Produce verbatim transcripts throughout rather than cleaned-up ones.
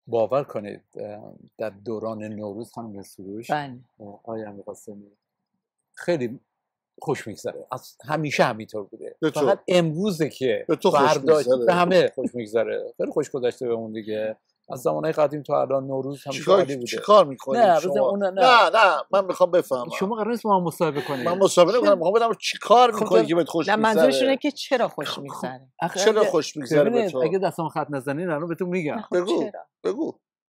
باور کنید در دوران نوروز خانم سروش آقای امیرقاسمی خیلی خوش میگذره، از همیشه همینطور بوده، فقط امروزه که به تو خوش میگذره، به همه خوش میگذره، خیلی خوش گذشته بهمون دیگه، از زمانهای قدیم تا الان نوروز همیشه عالی بوده. چیکار میکنید نه شما؟ اون نه. نه نه من میخوام بفهمم. شما قرار نیست ما مصاحبه کنید. من مصاحبه نمیکنم، میخوام بدونم چیکار میکنی که بهت خوش میگذره. نه منظورش اینه که چرا خوش میگذره. چرا خوش میگذره به تو؟ اگه دستم خط نزنین الان بهتون میگم. بگو بگو.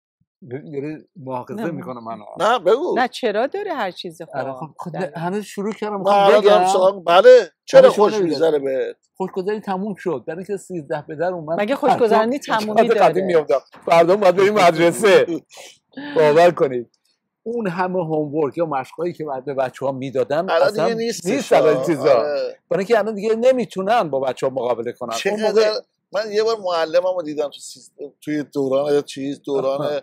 داره مؤاخذه میکنه منو. نه بگو. نه چرا داره هر چیزی خب هنوز شروع کردم میخوام بگم. بله چرا خوش میگذره بهت؟ خوشگذری تموم شد، برای اینکه سیزده به در اومد. مگه خوشگذرانی تمومی داره؟ قدیم میافتم فردا باید بریم مدرسه. باور کنید اون همه هومورک یا مشقایی که بعد به بچه‌ها میدادن اصلا نیست نیست الان چیزا، برای اینکه الان دیگه نمیتونن با بچه‌ها مقابله کنن. اون موقع من یه بار معلممو دیدم تو سیز... توی دوران چیز دوران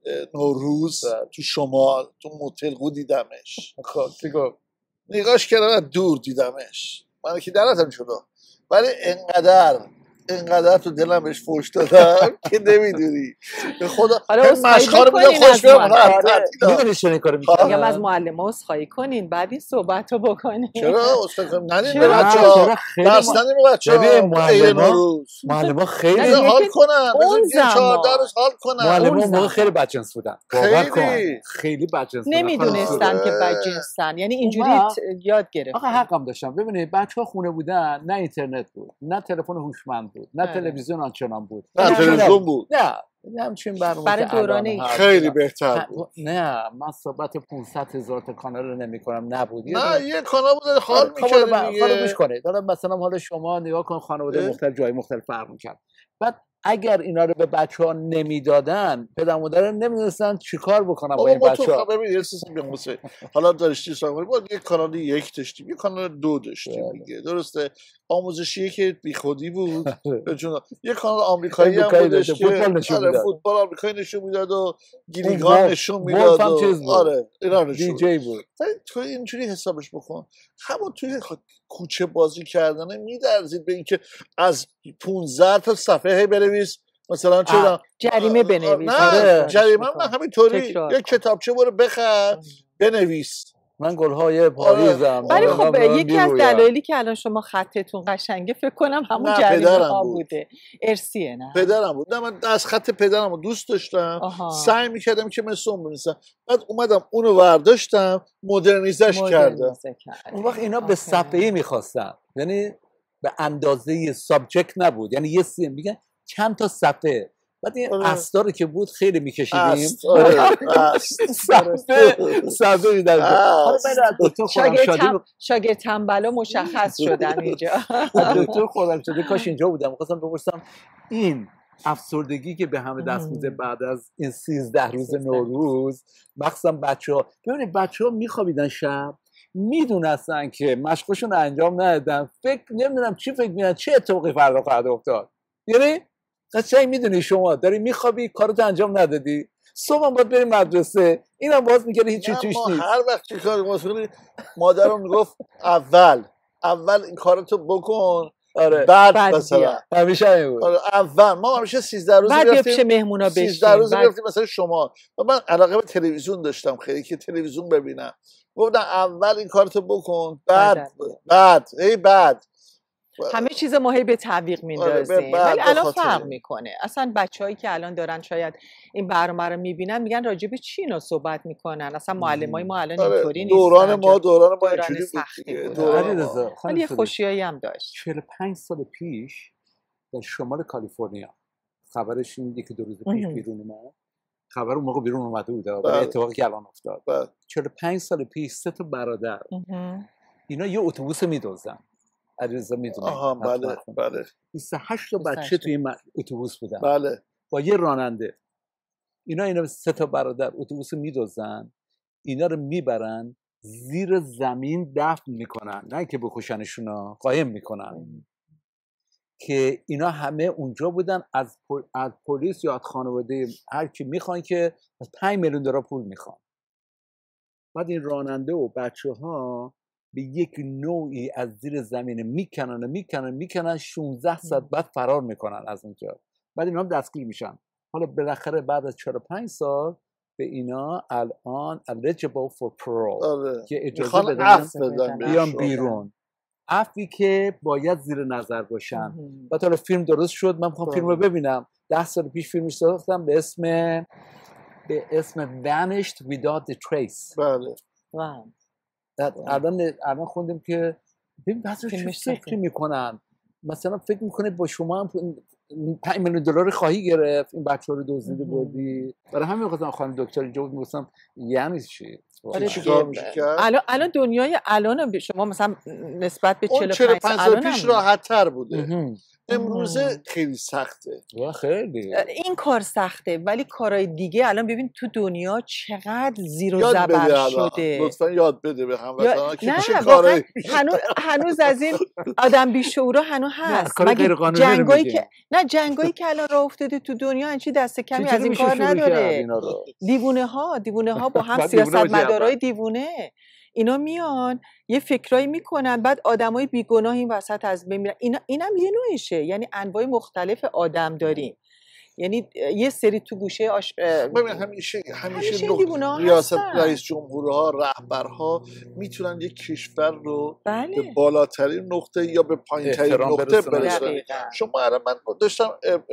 نوروز تو شمال تو موتلقو دیدمش. خب چی گفت؟ نگاش کردم از دور دیدمش، من که درتم شده، ولی انقدر انقدر تو دلم بهش فوش دادم که نمیدونی به خدا. مشقا رو میدم خوش بیارم میدونی چون این کارو میکنم؟ میگم از معلم‌ها عذرخواهی کنین بعد این صحبت رو بکنین. چرا عذرخواهی کنیم؟ ندین به بچه‌ها درس ندین به بچه‌ها. معلم‌ها خیلی حال کنن، بزن چهارده روز حال کنن. معلم‌ها موقع خیلی بدجنس بودن، باور کن خیلی بدجنس بودن، نمیدونستن که بدجنسن، یعنی اینجوری یاد گرفتن. آخه حقم داشتم. ببینید بچه‌ها خونه بودن، نه اینترنت بود، نه تلفن هوشمند بود، نه تلویزیون آنچنان بود، نه تلویزیون بود، نه همچین برنامه برای دوران خیلی بهتر بود. نه من صحبت پانصد هزار تا کانال رو نمی کنم، نبود. نه یه کانال بود حال می‌کرد دیگه. حالا گوش کنید، حالا مثلا حالا شما نگاه کن خانواده مختلف جای مختلف فرق می‌کرد. بعد اگر اینا رو به بچه‌ها نمیدادن، پدر مادر نمی‌دونستن چیکار بکنن با این بچه‌ها. ببین یه چیزی میگم واسه حالا داشتی سوال بود، یه کانال یک داشتیم، یه کانال دو داشتیم دیگه، درسته؟ آموزشی که بیخودی بود. چون یه کانال آمریکایی هم بودش که آره فوتبال آمریکایی نشون میداد و گیلیگان نشون میداد. آره اینا نشون دیجی بود. تو اینجوری حسابش بکن، همون توی کوچه بازی کردن میدرزید به اینکه از پانزده تا صفحه بنویس مثلا چرا جریمه بنویس. نه جریمه نه همینطوری یک کتابچه برو بخر بنویس. من گل‌های پاریزم. ولی خب یکی از دلایلی که الان شما خطتون قشنگه فکر کنم همون جریمه ها بوده. ارسیه نه؟ پدرم بود. نه من از خط پدرم رو دوست داشتم. سعی می‌کردم که مثل اون بنویسم. بعد اومدم اونو برداشتم مدرنیزش کردم. اون وقت اینا به صفحه‌ای می‌خواستن. یعنی به اندازه سابجکت نبود. یعنی یه سی میگن چند تا صفحه. بعد این استا رو که بود خیلی میکشیدیم. صفحه میدن. شاگرد تنبلا مشخص شدن اینجا. دکتر خرمشدی کاش اینجا بودم، می‌خواستم بپرسم این افسردگی که به همه دست میده بعد از این سیزده روز نوروز، مخصوصا بچه‌ها، ببینید بچه‌ها میخوابیدن شب، میدونستن که مشقشون رو انجام ندادن، فکر نمیدونم چی فکر می‌کردن چه اتفاقی فردا خواهد افتاد. یعنی قشنگ میدونی شما داری میخوابی کارتو انجام ندادی، صبح باید بریم مدرسه، اینم باز میگه هیچ چیزی توش نیست. هر وقت چه کاری مسئولی مادرم میگفت اول اول این کارتو بکن. آره بعد مثلا همیشه همین بود. آره اول ما همیشه سیزده روز بعد پیش مهمونا بشیم، سیزده روز میرفتیم مثلا شما. من علاقه به تلویزیون داشتم خیلی که تلویزیون ببینم، گفتم اول این کارتو بکن بعد بعد ای بعد همه چیز ما هی به تعویق میندازیم. ولی الان فرق میکنه. اصلا بچه‌هایی که الان دارن شاید این برنامه رو میبینن میگن راجع به چی اینا صحبت میکنن، اصلا معلمای ما الان اینطوری نیستن. دوران ما دوران ما اینجوری بود. دوران ولی یه خوشیایی هم داشت. چهل و پنج سال پیش در شمال کالیفرنیا خبرش این یکی دو روز پیش بیرون اومد. خبر اون موقع بیرون اومده بود برای اتفاقی که الان افتاد. چهل و پنج سال پیش سه تا برادر اینا یه اتوبوس میدوزن. علیرضا میدونه. آها بله بله. بیست و هشت تا بچه توی اتوبوس بودن. بله. با یه راننده. اینا اینا سه تا برادر اتوبوس میدوزن، اینا رو میبرن زیر زمین دفن میکنن، نه که بکشنشونا، قایم میکنن. که اینا همه اونجا بودن، از پل... از پلیس یا از خانواده هر کی میخوان که از پنج میلیون دلار پول میخوان. بعد این راننده و بچه‌ها به یک نوعی از زیر زمین میکنن میکنن میکنن شانزده ساعت بعد فرار میکنن از اونجا. بعد اینا هم دستگیر میشن. حالا بالاخره بعد از چهل و پنج سال به اینا الان eligible for parole آره. که اجازه بدن بیان بیرون، عفوی که باید زیر نظر باشن. بعد حالا فیلم درست شد، من میخوام فیلم رو ببینم. ده سال پیش فیلمش ساختم به اسم به اسم Vanished Without a Trace. بله. الان الان خوندیم که ببین بعضی چه فکر میکنن، مثلا فکر میکنه با شما هم پنج میلیون دلار خواهی گرفت، این بچه ها رو دزدیده بردی. برای همین میگفتم خانم دکتر اینجا بود، میگفتم یعنی چی؟ الان الان دنیای الان شما مثلا نسبت به چهل و پنج سال پیش راحت تر بوده. امروزه خیلی سخته. خیلی این کار سخته، ولی کارهای دیگه الان ببین تو دنیا چقدر زیر و زبر شده. لطفا یاد بده به هم یا... نه چه کارایی هنوز هنوز از این آدم بیشعورا هنوز هست. مگه جنگایی که نه جنگایی که الان راه افتاده تو دنیا این چی دست کمی از این کار نداره. دیوونه ها دیوونه ها با هم سیاستمدارای دیوونه اینا میان یه فکرایی میکنن، بعد آدمای بیگناه این وسط از بین میرن. اینا اینم یه نوعشه، یعنی انواع مختلف آدم داریم. یعنی یه سری تو گوشه آش... ببین همیشه همیشه, همیشه ریاست رئیس جمهورها، رهبرها میتونن یک کشور رو بله. به بالاترین نقطه یا به پایینترین نقطه برسونن. شما الان من داشتم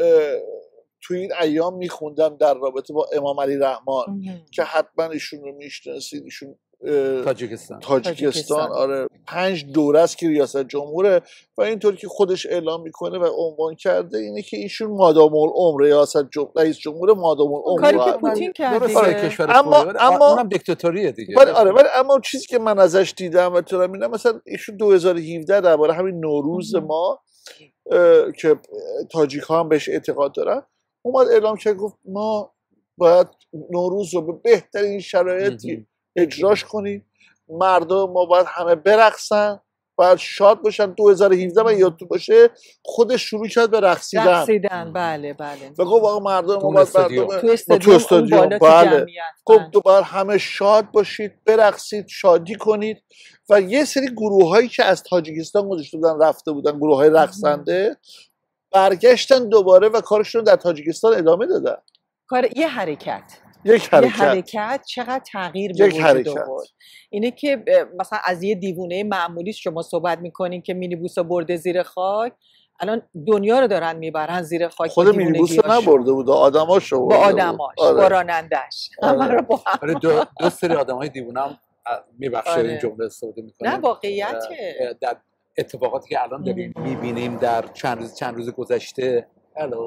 تو این ایام میخوندم در رابطه با امام علی رحمان که حتما ایشون رو میشناسید. ایشون تاجیکستان. تاجیکستان آره پنج دوره است که ریاست جمهوره و اینطور که خودش اعلام میکنه و عنوان کرده اینه که ایشون مادام العمر ریاست جمهور رئیس جمهور مادام العمر کاری که پوتین کرده آره کشور اما اما اونم دیکتاتوریه دیگه. ولی آره ولی اما چیزی که من ازش دیدم و تو میگم مثلا ایشون دو هزار و هفده درباره همین نوروز ما که تاجیک ها هم بهش اعتقاد دارن اومد اعلام کرد، گفت ما باید نوروز رو به بهترین شرایطی اجراش کنیم، مردم ما باید همه برقصن، باید شاد باشن. دو هزار و هفده من یادتون باشه خودش شروع کرد به رقصیدن. رقصیدن بله بله. و گفت آقا مردم ما باید مردم تو استادیوم, استادیوم بله. گفت باید همه شاد باشید، برقصید، شادی کنید. و یه سری گروه هایی که از تاجیکستان گذاشته بودن رفته بودن، گروه های رقصنده، برگشتن دوباره و کارشون رو در تاجیکستان ادامه دادن. کار یه حرکت یک حرکت. یه حرکت چقدر تغییر به وجود آورد. اینه که مثلا از یه دیوونه معمولی شما صحبت میکنین که مینیبوس برده زیر خاک، الان دنیا رو دارن میبرن زیر خاک. خود مینیبوس رو نبرده بود، آدماشو با آدماش آره. با رانندش همه رو با هم. آره دو, دو سری آدمای دیوونه هم میبخشه آره. این جمله استفاده میکنن. نه واقعیته. در اتفاقاتی که الان داریم میبینیم در چند روز چند روز گذشته الو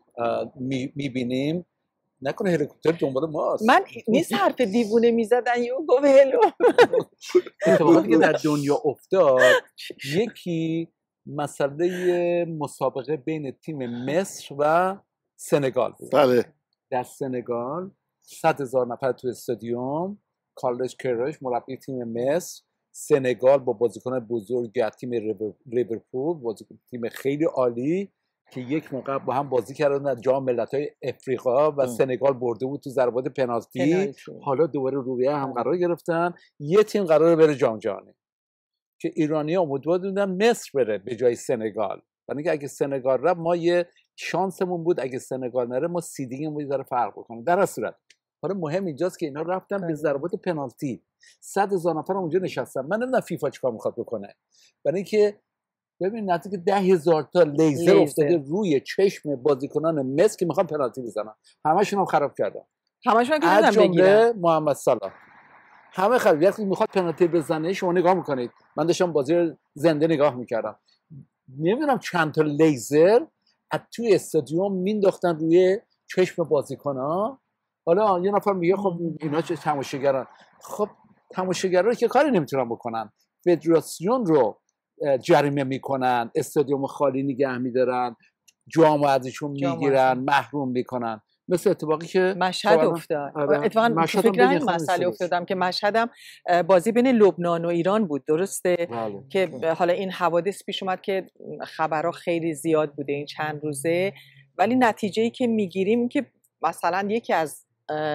میبینیم نکنه هلیکوپتر دنبال ماست. من نیست حرف دیوونه میزدن یو گفت هلو. اتفاقاتی که در دنیا افتاد، یکی مسئله مسابقه بین تیم مصر و سنگال بود. بله. در سنگال صد هزار نفر تو استادیوم، کارلوس کیروش مربی تیم مصر، سنگال با بازیکن بزرگ تیم لیورپول، بازیکن تیم خیلی عالی که یک موقع با هم بازی کردن در جام ملت‌های افریقا و ام. سنگال برده بود تو ضربات پنالتی. حالا دوباره رویه هم قرار گرفتن، یه تیم قراره بره جام جهانی که ایرانی‌ها امیدوار بودن مصر بره به جای سنگال، یعنی که اگه سنگال رفت ما یه شانسمون بود، اگه سنگال نره ما سیدینگمون داره فرق بکنه. در اصل صورت حالا مهم اینجاست که اینا رفتن به ضربات پنالتی، صد هزار نفر اونجا نشستن. من نمیدونم فیفا چیکار میخواد بکنه، برای اینکه ببین نتیجه ده هزار تا لیزر, لیزر افتاده روی چشم بازیکنان مصر که میخوان پنالتی بزنن، همشون هم خراب کردن. همشون که نمیدونم بگیرن. محمد صلاح همه خراب. وقتی میخواد پنالتی بزنه شما نگاه میکنید، من داشتم بازی رو زنده نگاه میکردم، نمیدونم چند تا لیزر از توی استادیوم مینداختن روی چشم بازیکن‌ها. حالا یه نفر میگه خب اینا چه تماشاگران، خب تماشاگرا که کاری نمیتونن بکنن، فدراسیون رو جریمه میکنن، استادیوم خالی نگه میدارن، جام ازشون میگیرن، محروم میکنن. مثل اتفاقی که مشهد افتاد. اتفاقا مشهد فکر این مسئله افتادم که مشهدم بازی بین لبنان و ایران بود، درسته؟ بله. که حالا این حوادث پیش اومد که خبرها خیلی زیاد بوده این چند روزه، ولی نتیجه‌ای که میگیریم که مثلا یکی از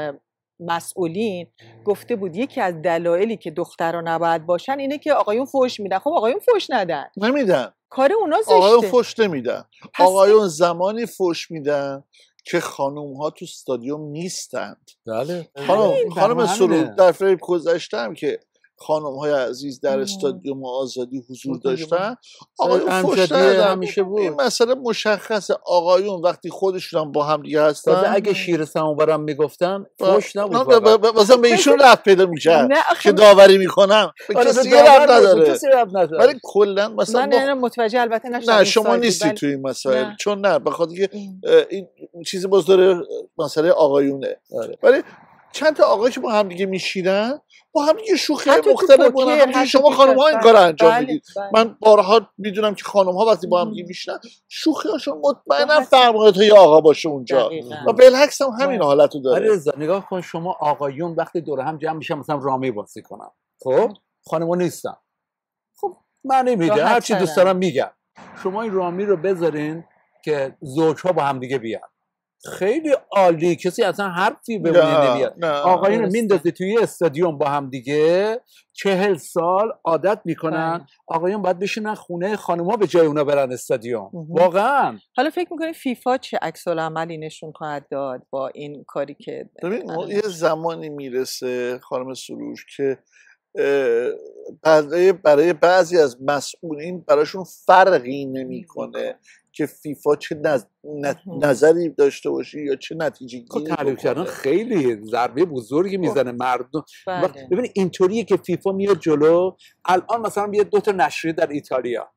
مسئولین گفته بود یکی از دلایلی که دخترها نباید باشن اینه که آقایون فحش میدن. خب آقایون فحش ندن، نمیدن، کار اونا زشته. آقایون فحش نمیدن. آقایون زمانی فحش میدن که خانم ها تو استادیوم نیستند. بله. خانم خانم سرود در فریب گذاشتم که خانم های عزیز در استادیوم آزادی حضور داشتن، آقایون فوش همیشه بود. این مسئله مشخصه، آقایون وقتی خودشون با هم دیگه هستن، اگه شیر سماورم میگفتن فوش نبود، مثلا به ایشون رفت پیدا میشه که داوری میکنم، به کسی رفت نداره. ولی کلا مثلا من متوجه البته نشدم. نه شما نیستی توی این مسائل، چون نه به خاطر که این چیزی باز داره مسئله آقایونه. ولی چند تا آقایی که با هم دیگه میشینن، با هم دیگه شوخی مختلف میکنن. شما خانم ها این کار انجام میدید. من بارها میدونم که خانم ها وقتی با هم دیگه میشینن شوخی هاشون مطمئنا فرق تا یه آقا باشه اونجا و بالعکس هم همین حالتو داره. رضا نگاه کن، شما آقایون وقتی دور هم جمع میشن مثلا رامی بازی کنن، خب خانم ها نیستن، خب معنی میده هر چی دوست دارم میگم. شما این رامی رو بذارین که زوجها با هم دیگه بیان، خیلی عالی، کسی اصلا حرفی به اون نمیاد. آقایون رو میندازه توی استادیوم با هم دیگه چهل سال عادت میکنن، آقایون باید بشینن خونه، خانوما به جای اونا برن استادیوم. واقعا حالا فکر میکنید فیفا چه عکس العملی نشون خواهد داد با این کاری که ببین یه زمانی میرسه خانم سروش که برای برای بعضی از مسئولین براشون فرقی نمیکنه که فیفا چه نظ... نظری داشته باشه یا چه نتیجه گیری تعریف کردن خیلی ضربه بزرگی میزنه مردم. ببینید اینطوریه که فیفا میاد جلو. الان مثلا بیاد دو تا نشریه در ایتالیا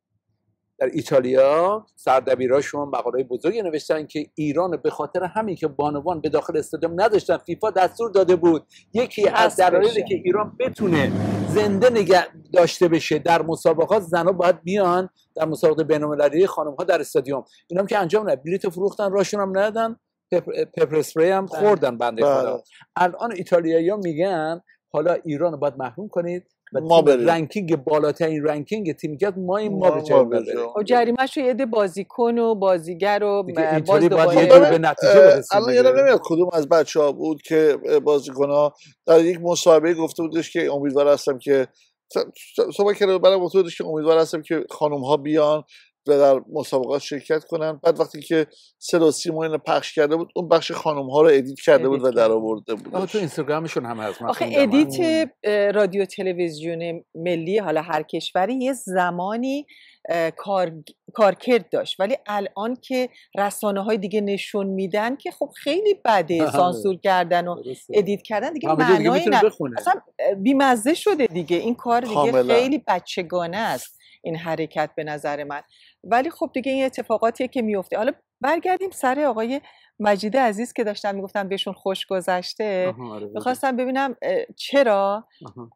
در ایتالیا سردبیراشون مقاله بزرگی نوشتن که ایران به خاطر همین که بانوان به داخل استادیوم نداشتن، فیفا دستور داده بود یکی از دلایلی که ایران بتونه زنده نگه داشته بشه در مسابقات، زنا باید بیان در مسابقات بین‌المللی، خانم‌ها در استادیوم. اینام که انجام نه، بلیط فروختن، راشون هم ندادن، پپر اسپری هم خوردن بنده خدا. الان ایتالیایی‌ها میگن حالا ایران رو باید محروم کنید و ما بریم رنکینگ بالاترین رنکینگ تیمیت ما این ما به جای بریم. و جریمه‌شو یه عده بازیکن و بازیگر و باز دوباره به نتیجه برسید. الان یادم نمیاد کدوم از بچه‌ها بود که بازیکن‌ها در یک مصاحبه گفته بودش که امیدوار هستم که صحبت کرده برای گفته بودش که امیدوار هستم که خانم‌ها بیان و در مسابقات شرکت کنن. بعد وقتی که صدا و سیما اینو پخش کرده بود، اون بخش خانم ها رو ادیت کرده بود و در آورده بود. تو اینستاگرامشون هم هست. آخه ادیت رادیو تلویزیون ملی حالا هر کشوری یه زمانی کار کارکرد داشت، ولی الان که رسانه های دیگه نشون میدن که خب خیلی بده، سانسور کردن و ادیت کردن دیگه معنایی نه، اصلا بیمزه شده دیگه این کار دیگه کاملا. خیلی بچگانه است این حرکت به نظر من. ولی خب دیگه این اتفاقاتیه که میفته. حالا برگردیم سر آقای مجید عزیز که داشتن میگفتن بهشون خوش گذشته. میخواستم ببینم چرا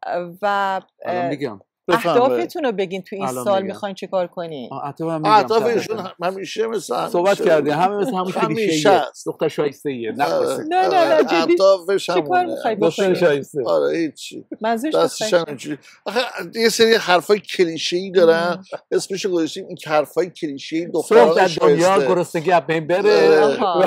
و میگم اهدافتون رو بگین تو این سال میخواین چه کار کنین. اهدافشون همیشه مثلا صحبت کردیم، همه مثل همون کلیشه‌ایه، دختر شایسته‌ایه. نه نه نه جدی اهدافش چه کار میخوای دختر شایسته؟ آره هیچ منظورش دستش همینجوری. آخه یه سری حرفای کلیشه‌ای دارن، اسمش رو گذاشتیم این حرفای کلیشه‌ای دختران شایسته. دنیا گرسنگی از بین بره،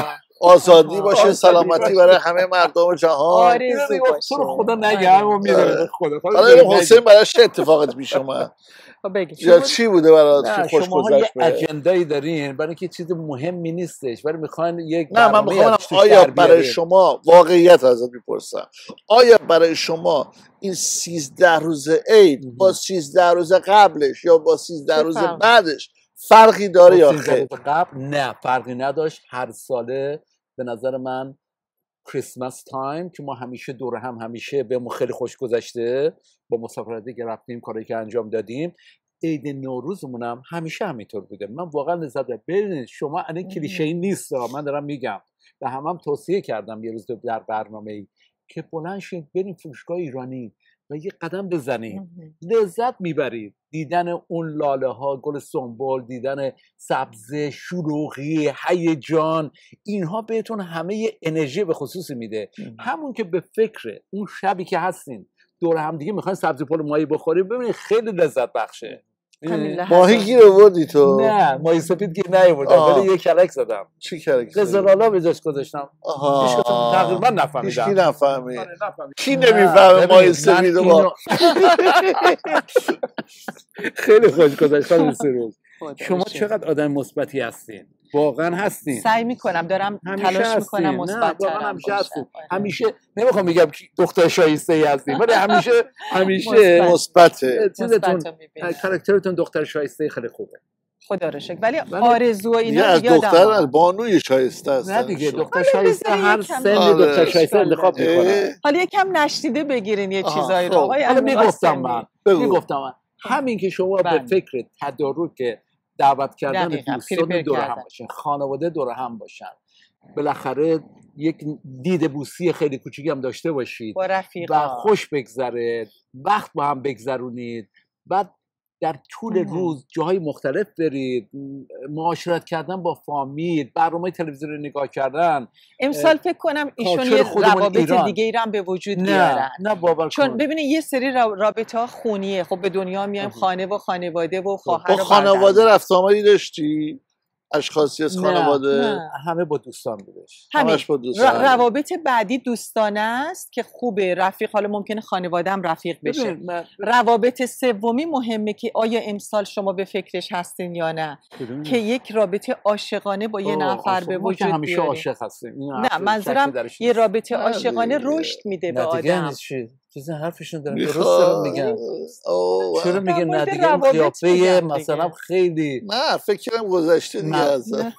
آزادی باشه، سلامتی برای همه مردم جهان. تو رو خدا نگه همون میدونه خدا. حالا حسین براش چه اتفاقاتی پیش اومد؟ یا چی بوده برات که خوش گذشت؟ شما یه اجندایی دارین برای اینکه چیز مهمی نیستش، ولی میخواین یک نه من میخوام آیا برای شما واقعیت ازت میپرسم، آیا برای شما این سیزده روز عید با سیزده روز قبلش یا با سیزده روز بعدش فرقی داره یا خیر؟ قبل نه فرقی نداشت. هر ساله به نظر من کریسمس تایم که ما همیشه دور هم همیشه بهمون خیلی خوش گذشته، با مسافرتی که رفتیم، کاری که انجام دادیم. عید نوروزمون هم همیشه همینطور بوده. من واقعا لذت بردم. ببینید شما الان کلیشه‌ای نیست، من دارم میگم و همم هم توصیه کردم یه روز در برنامه‌ای که بلند شید بریم فروشگاه ایرانی و یه قدم بزنید، لذت میبرید. دیدن اون لاله ها، گل سنبل، دیدن سبزه، شلوغی، هیجان، اینها بهتون همه انرژی به خصوصی میده. همون که به فکر اون شبی که هستین دور هم دیگه میخواین سبزی پلو ماهی بخورید، ببینید خیلی لذت بخشه. ماهی گیر آوردی تو؟ نه ماهی سفید گیر نیاوردم، ولی یه کلک زدم. چی کلک زدی؟ قزلالا به جاش گذاشتم. تقریبا نفهمیدم. هیچ کی نفهمید. کی نمیفهمه ماهی سفید ما؟ خیلی خوش گذشت این سه روز. شما چقدر آدم مثبتی هستین؟ واقعا هستین. سعی میکنم، دارم تلاش میکنم مثبت‌تر همیشه هستین. همیشه نمیخوام بگم دختر شایسته ای هستین، ولی همیشه همیشه مثبته. چیزتون کاراکترتون دختر شایسته خیلی خوبه. خدا رو شکر. ولی آرزو و اینا از دختر بانوی شایسته هستن. نه دیگه دختر شایسته هر سن دختر شایسته انتخاب میکنه. حالا یکم نشنیده بگیرین یه چیزایی رو. حالا میگفتم من میگفتم من همین که شما به فکر تدارک دعوت کردن دوستان دور هم باشن، خانواده دور هم باشن، بالاخره یک دید بوسی خیلی کوچیکی هم داشته باشید با رفیقا و خوش بگذره، وقت با هم بگذرونید، بعد در طول مم. روز جاهای مختلف برید، معاشرت کردن با فامیل، برنامه تلویزیون رو نگاه کردن. امسال فکر کنم ایشون یه روابط دیگه ای هم به وجود نه. بیارن. نه باور چون ببینید یه سری رابطه ها خونیه. خب به دنیا میایم خانه و خانواده و خواهر و با خانواده رفت آمدی داشتی؟ اشخاصی از خانواده؟ نه. نه. همه با دوستان بودش. همش با دوستان. روابط بعدی دوستانه است که خوبه، رفیق، حالا ممکنه خانواده هم رفیق بشه. من... روابط سومی مهمه که آیا امسال شما به فکرش هستین یا نه، بدون. که یک رابطه عاشقانه با یه نفر به وجود بیاره. همیشه عاشق هستیم. نه منظورم یه رابطه عاشقانه رشد میده به آدم. چیز حرفشون دارن درست دارن میگن. چرا میگن نه دیگه اون قیافه مثلا خیلی نه فکرم گذشته دیگه ازم.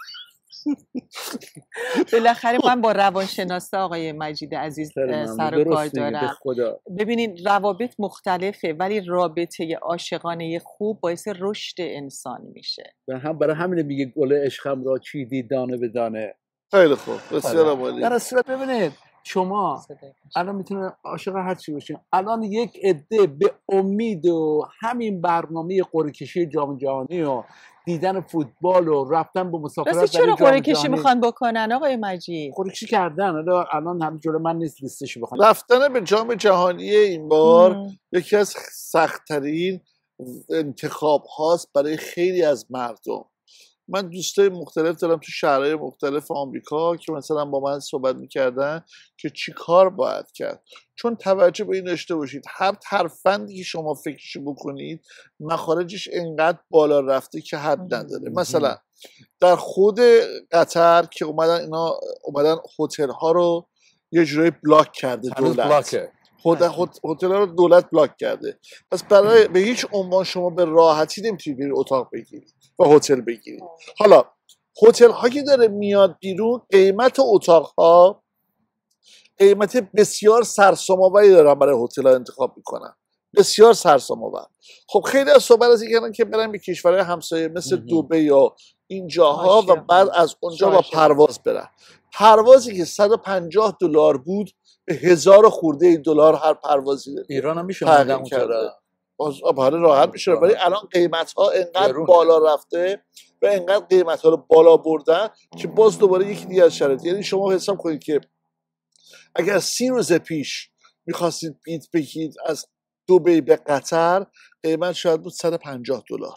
بالاخره من با روانشناس آقای مجید عزیز سر و کار دارم. ببینید روابط مختلفه ولی رابطه عاشقانه خوب باعث رشد انسان میشه. هم برای همین میگه گل عشقم را چیدی دانه به دانه. خیلی خوب بسیار عالی. در اصل ببینید شما الان میتونه عاشق هر چی باشین، الان یک عده به امید و همین برنامه قرعه کشی جام جهانی و دیدن فوتبال و رفتن به مسافرت برای چرا قرعه کشی میخوان بکنن آقای مجید؟ قرعه کشی کردن، الان الان هم جلو من نیست لیستش بخوام. رفتن به جام جهانی این بار مم. یکی از سخت‌ترین انتخاب هاست برای خیلی از مردم. من دوستای مختلف دارم تو شهرهای مختلف آمریکا که مثلا با من صحبت میکردن که چی کار باید کرد، چون توجه به این داشته باشید هر ترفندی که شما فکرشو بکنید مخارجش انقدر بالا رفته که حد نداره. مثلا در خود قطر که اومدن اینا اومدن هتل ها رو یه جورایی بلاک کرده دولت، خود هتل ها رو دولت بلاک کرده، پس برای به هیچ عنوان شما به راحتی نمیتونید برید اتاق بگیرید و هتل بگیرید. حالا هتل ها که داره میاد بیرون قیمت اتاق ها قیمت بسیار سرسام‌آوری دارن برای هتل ها انتخاب میکنن، بسیار سرسام‌آور. خب خیلی از صحبت از اینکه که برن به کشورهای همسایه مثل دبی یا این جاها و بعد از اونجا با پرواز برن. پروازی که صد و پنجاه دلار بود به هزار خورده دلار هر پروازی داره. ایران هم میشه مردم اونجا آره راحت میشه، ولی الان قیمت ها انقدر بالا رفته و انقدر قیمت ها رو بالا بردن که باز دوباره یکی دیگه از شرایط. یعنی شما حساب کنید که اگر سی روز پیش میخواستید بیت بگید از دبی به قطر قیمت شاید بود صد و پنجاه دلار،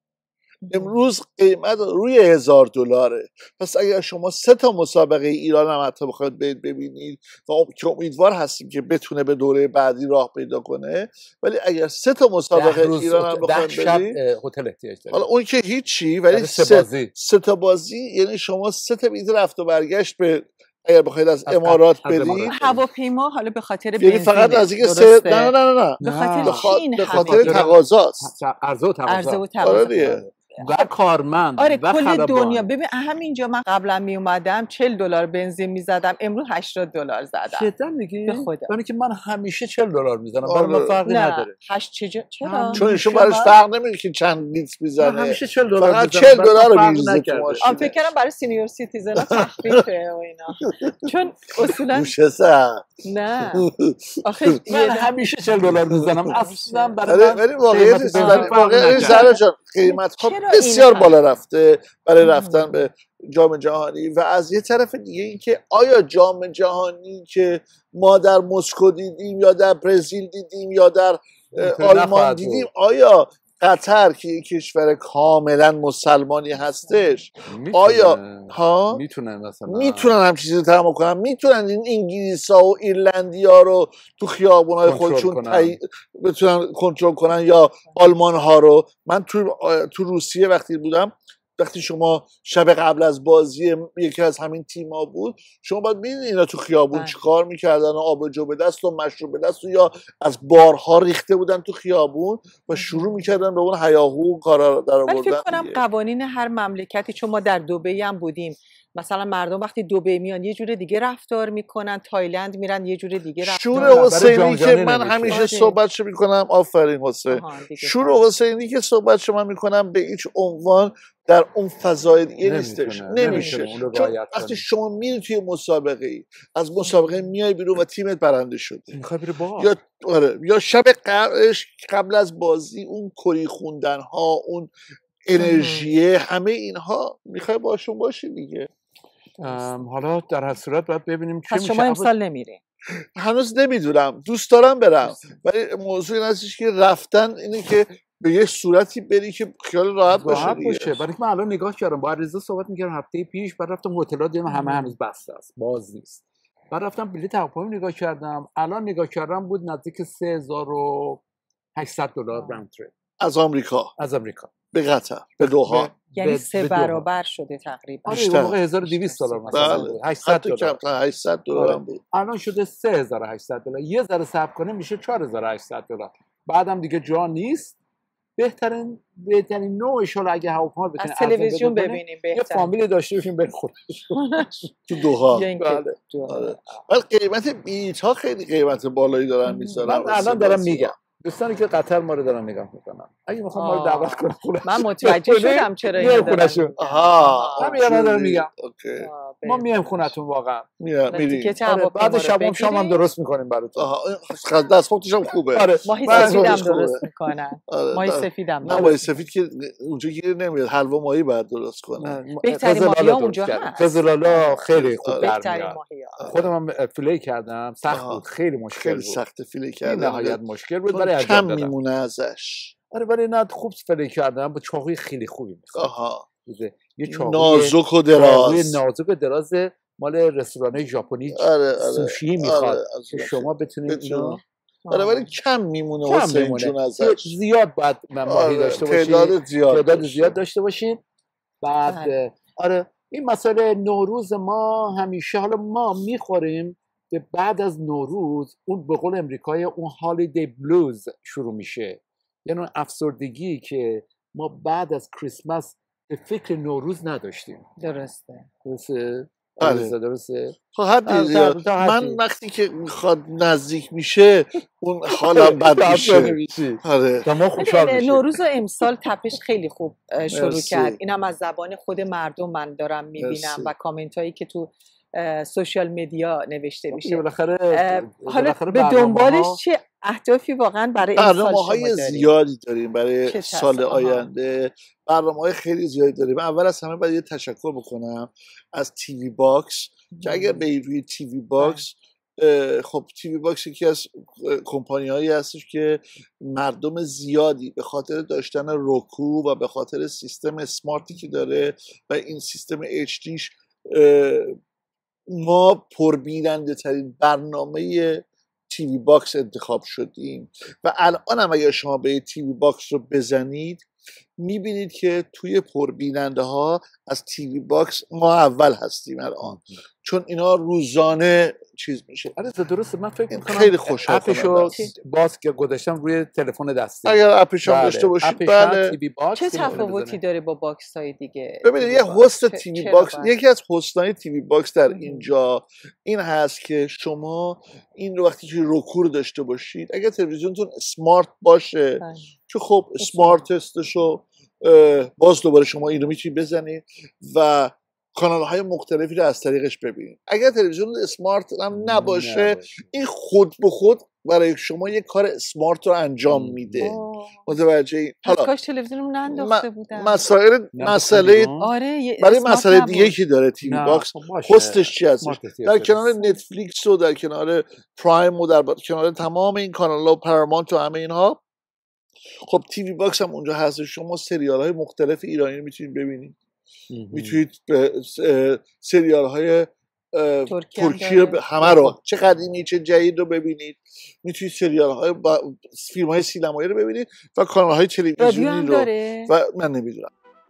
امروز قیمت روی هزار دلاره. پس اگر شما سه تا مسابقه ایران هم حتی بخواید ببینید و که امیدوار هستیم که بتونه به دوره بعدی راه پیدا کنه، ولی اگر سه تا مسابقه ایران هم بخواید برید هتل احتیاج داره. حالا اون که هیچی، ولی سه, بازی. سه تا بازی یعنی شما سه تا بلیط رفت و برگشت به اگر بخواید از, از امارات برید هواپیما، حالا به خاطر بنزینه، یعنی فقط از اینکه سه نه نه نه نه به خاطر چین، به خاطر تقاضاست، عرضه و تقاضا و کارمند آره و کل دنیا. ببین همینجا من قبلا می اومدم چهل دلار بنزین میزدم، امروز هشتاد دلار زدم. جدا میگی؟ به خدا. برای که من همیشه چهل دلار میزنم، برای من فرقی نه. نداره. هشت چجا چرا؟ چون ایشون براش فرق نمیکنه که چند لیتر میزنه. من همیشه چهل دلار فقط چهل دلار رو میریزه تو ماشین. من فکر کردم برای سینیور سیتیزن ها تخفیفه و اینا. چون اصولا نه. آخه من همیشه چهل دلار میزنم. اصلا برای ولی واقعیت واقعا زرا جان قیمت ها بسیار بالا رفته برای رفتن به جام جهانی. و از یه طرف دیگه این که آیا جام جهانی که ما در مسکو دیدیم یا در برزیل دیدیم یا در آلمان دیدیم آیا قطر که یک کشور کاملا مسلمانی هستش آیا ها میتونن مثلا میتونن هم چیزی رو تحمل کنن؟ میتونن این انگلیسا و ایرلندی ها رو تو خیابونای خودشون تای... بتونن کنترل کنن یا آلمان ها رو؟ من تو تو روسیه وقتی بودم، وقتی شما شب قبل از بازی یکی از همین تیم‌ها بود، شما باید ببینید اینا تو خیابون چیکار میکردن و آبجو به دست و مشروب به دست و یا از بارها ریخته بودن تو خیابون و شروع میکردن به اون هیاهو کارا در آوردن. فکر کنم قوانین هر مملکتی، چون ما در دبی هم بودیم، مثلا مردم وقتی دبی میان یه جور دیگه رفتار میکنن، تایلند میرن یه جور دیگه رفتار. شور حسینی که من همیشه صحبتشو میکنم، آفرین حسین. شور حسینی که صحبتشو من میکنم به هیچ عنوان در اون فضای دیگه نیستش، نمیشه. چون وقتی شما میری توی مسابقه ای، از مسابقه میای بیرون و تیمت برنده شده، یا آره یا شب قبلش قبل از بازی اون کری خوندن ها، اون انرژیه، همه اینها میخوای باشون باشی دیگه. حالا در هر صورت باید ببینیم چه میشه. شما امسال نمیرین؟ هنوز نمیدونم، دوست دارم برم، ولی موضوع این هستش که رفتن اینه که به یه صورتی بری که خیال راحت باشه دیگه. برای من الان نگاه کردم، با علیرضا صحبت می‌کردم هفته پیش، بعد رفتم هتل‌ها دیدم همه هنوز بسته است، باز نیست. بعد رفتم بلیط هواپیما نگاه کردم، الان نگاه کردم بود نزدیک سه هزار و هشتصد دلار راند تریپ از آمریکا از آمریکا به قطر، به دوحه. یعنی سه برابر شده تقریبا. آره موقع هزار و دویست دلار مثلا بود، هشتصد دلار، هشتصد دلار بود. الان شده سه هزار و هشتصد دلار. یه ذره صبر کنه میشه چهار هزار و هشتصد دلار. بعدم دیگه جا نیست. بهترین بهترین نوعش حالا اگه هواپیما بتونه از تلویزیون ببینیم بهتره. یه فامیلی داشته باشیم بریم خودش تو دوحه. بله. ولی قیمت بلیط‌ها خیلی قیمت بالایی دارن میذارن. من الان دارم میگم دوستانی که قطر ما رو دارن نگاه میکنن، اگه میخوام ما رو دعوت کنن خونه، من متوجه شدم چرا اینو دارن. آها همین الان دارم میگم ما میایم خونتون واقعا، میریم بعد شب شام هم درست میکنیم براتون. آها دست خوبش هم خوبه. ماهی سفیدم درست میکنن. ماهی سفیدم نه ماهی سفید که اونجا گیر نمیاد، حلوا ماهی بعد درست کنن. بهترین ماهی اونجا هست. خزلالا خیلی خوب در میاد. ماهی خودم هم فیله کردم، سخت بود، خیلی مشکل بود، خیلی سخت فیله کردم، نهایت مشکل بود، برای کم میمونه ازش. آره ولی نه خوب فیله کردم با چاقوی خیلی خوبی میخواد. آها یه چاقوی نازک و دراز، نازک و دراز مال رستوران‌های ژاپنی آره آره سوشی میخواد آره که شما بتونید اینو. آره ولی کم میمونه حسین جون ازش. زیاد باید ماهی داشته باشید، تعداد زیاد تعداد زیاد داشته باشید. بعد آره این مسئله نوروز ما همیشه حالا ما میخوریم که بعد از نوروز اون به قول امریکایی اون هالیدی بلوز شروع میشه، یعنی اون افسردگی که ما بعد از کریسمس به فکر نوروز نداشتیم. درسته درسته آره درسته. من وقتی که میخواد نزدیک میشه اون حالم بد میشه. آره ما خوشحال میشیم. نوروز و امسال تپش خیلی خوب شروع کرد. اینم از زبان خود مردم من دارم میبینم و کامنت هایی که تو سوشال مدیا نوشته میشه. بالاخره حالا به دنبالش چه اهدافی واقعا برای امسال برنامه‌های زیادی داریم برای سال آینده. برنامه‌های خیلی زیادی داریم. اول از همه باید یه تشکر بکنم از تیوی باکس که اگر به روی تیوی باکس، خب تیوی باکس یکی از کمپانی‌هایی هستش که مردم زیادی به خاطر داشتن روکو و به خاطر سیستم اسمارتی که داره و این سیستم اچ دیش ما پربیننده ترین برنامه تیوی باکس انتخاب شدیم و الان هم اگر شما به تیوی باکس رو بزنید میبینید که توی پربیننده ها از تیوی باکس ما اول هستیم الان، چون اینا روزانه چیز میشه. آره درسته. من فکر میکنم خیلی خوشحال اپشو باز که گذاشتم روی تلفن دستی، اگر اپش هم داشته باشید بله. چه تفاوتی داره با باکس های دیگه؟ ببینید یه هست تیوی باکس، یکی از هست‌های تیوی باکس در اینجا این هست که شما این رو وقتی که روکور داشته باشید، اگر تلویزیونتون اسمارت باشه که خب اسمارت هستشو باز دوباره شما این رو میتونید بزنید و کانال های مختلفی رو از طریقش ببینید. اگر تلویزیون اسمارت هم نباشه این خود به خود برای شما یک کار اسمارت رو انجام میده. متوجه این؟ حالا کاش تلویزیونم ننداخته بودم. مسائل مسئله آره برای مسئله دیگه که داره تیوی باکس هستش چی هستش؟ در کنار نتفلیکس و در کنار پرایم و در کنار تمام این کانال ها و پارامونت و همه اینها خب تیوی باکس هم اونجا هست، شما سریال های مختلف ایرانی رو میتونید ببینید، میتونید سریال های ترکیه همه رو، چه قدیمی چه جدید رو ببینید، میتونید سریال های با فیلم های سینمایی رو ببینید و کانال های تلویزیونی رو و من نمیدونم.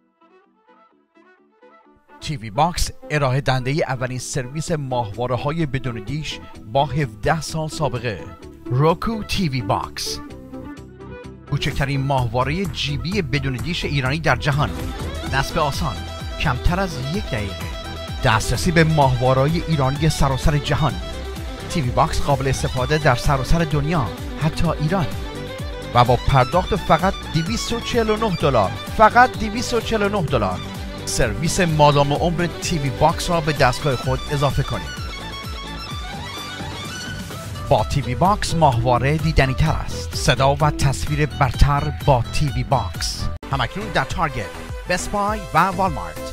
تیوی باکس ارائه دنده اولین سرویس ماهواره های بدون دیش با هفده سال سابقه. روکو تیوی باکس، کوچکترین ماهواره جیبی بدون دیش ایرانی در جهان. نصب آسان، کمتر از یک دقیقه، دسترسی به ماهواره‌های ایرانی سراسر جهان. تیوی باکس قابل استفاده در سراسر دنیا، حتی ایران، و با پرداخت فقط دویست و چهل و نه دلار، فقط دویست و چهل و نه دلار سرویس مادام عمر تیوی باکس را به دستگاه خود اضافه کنید. با تیوی باکس ماهواره دیدنی تر است. صدا و تصویر برتر با تیوی باکس. همکنون در تارگت، بست بای و والمارت.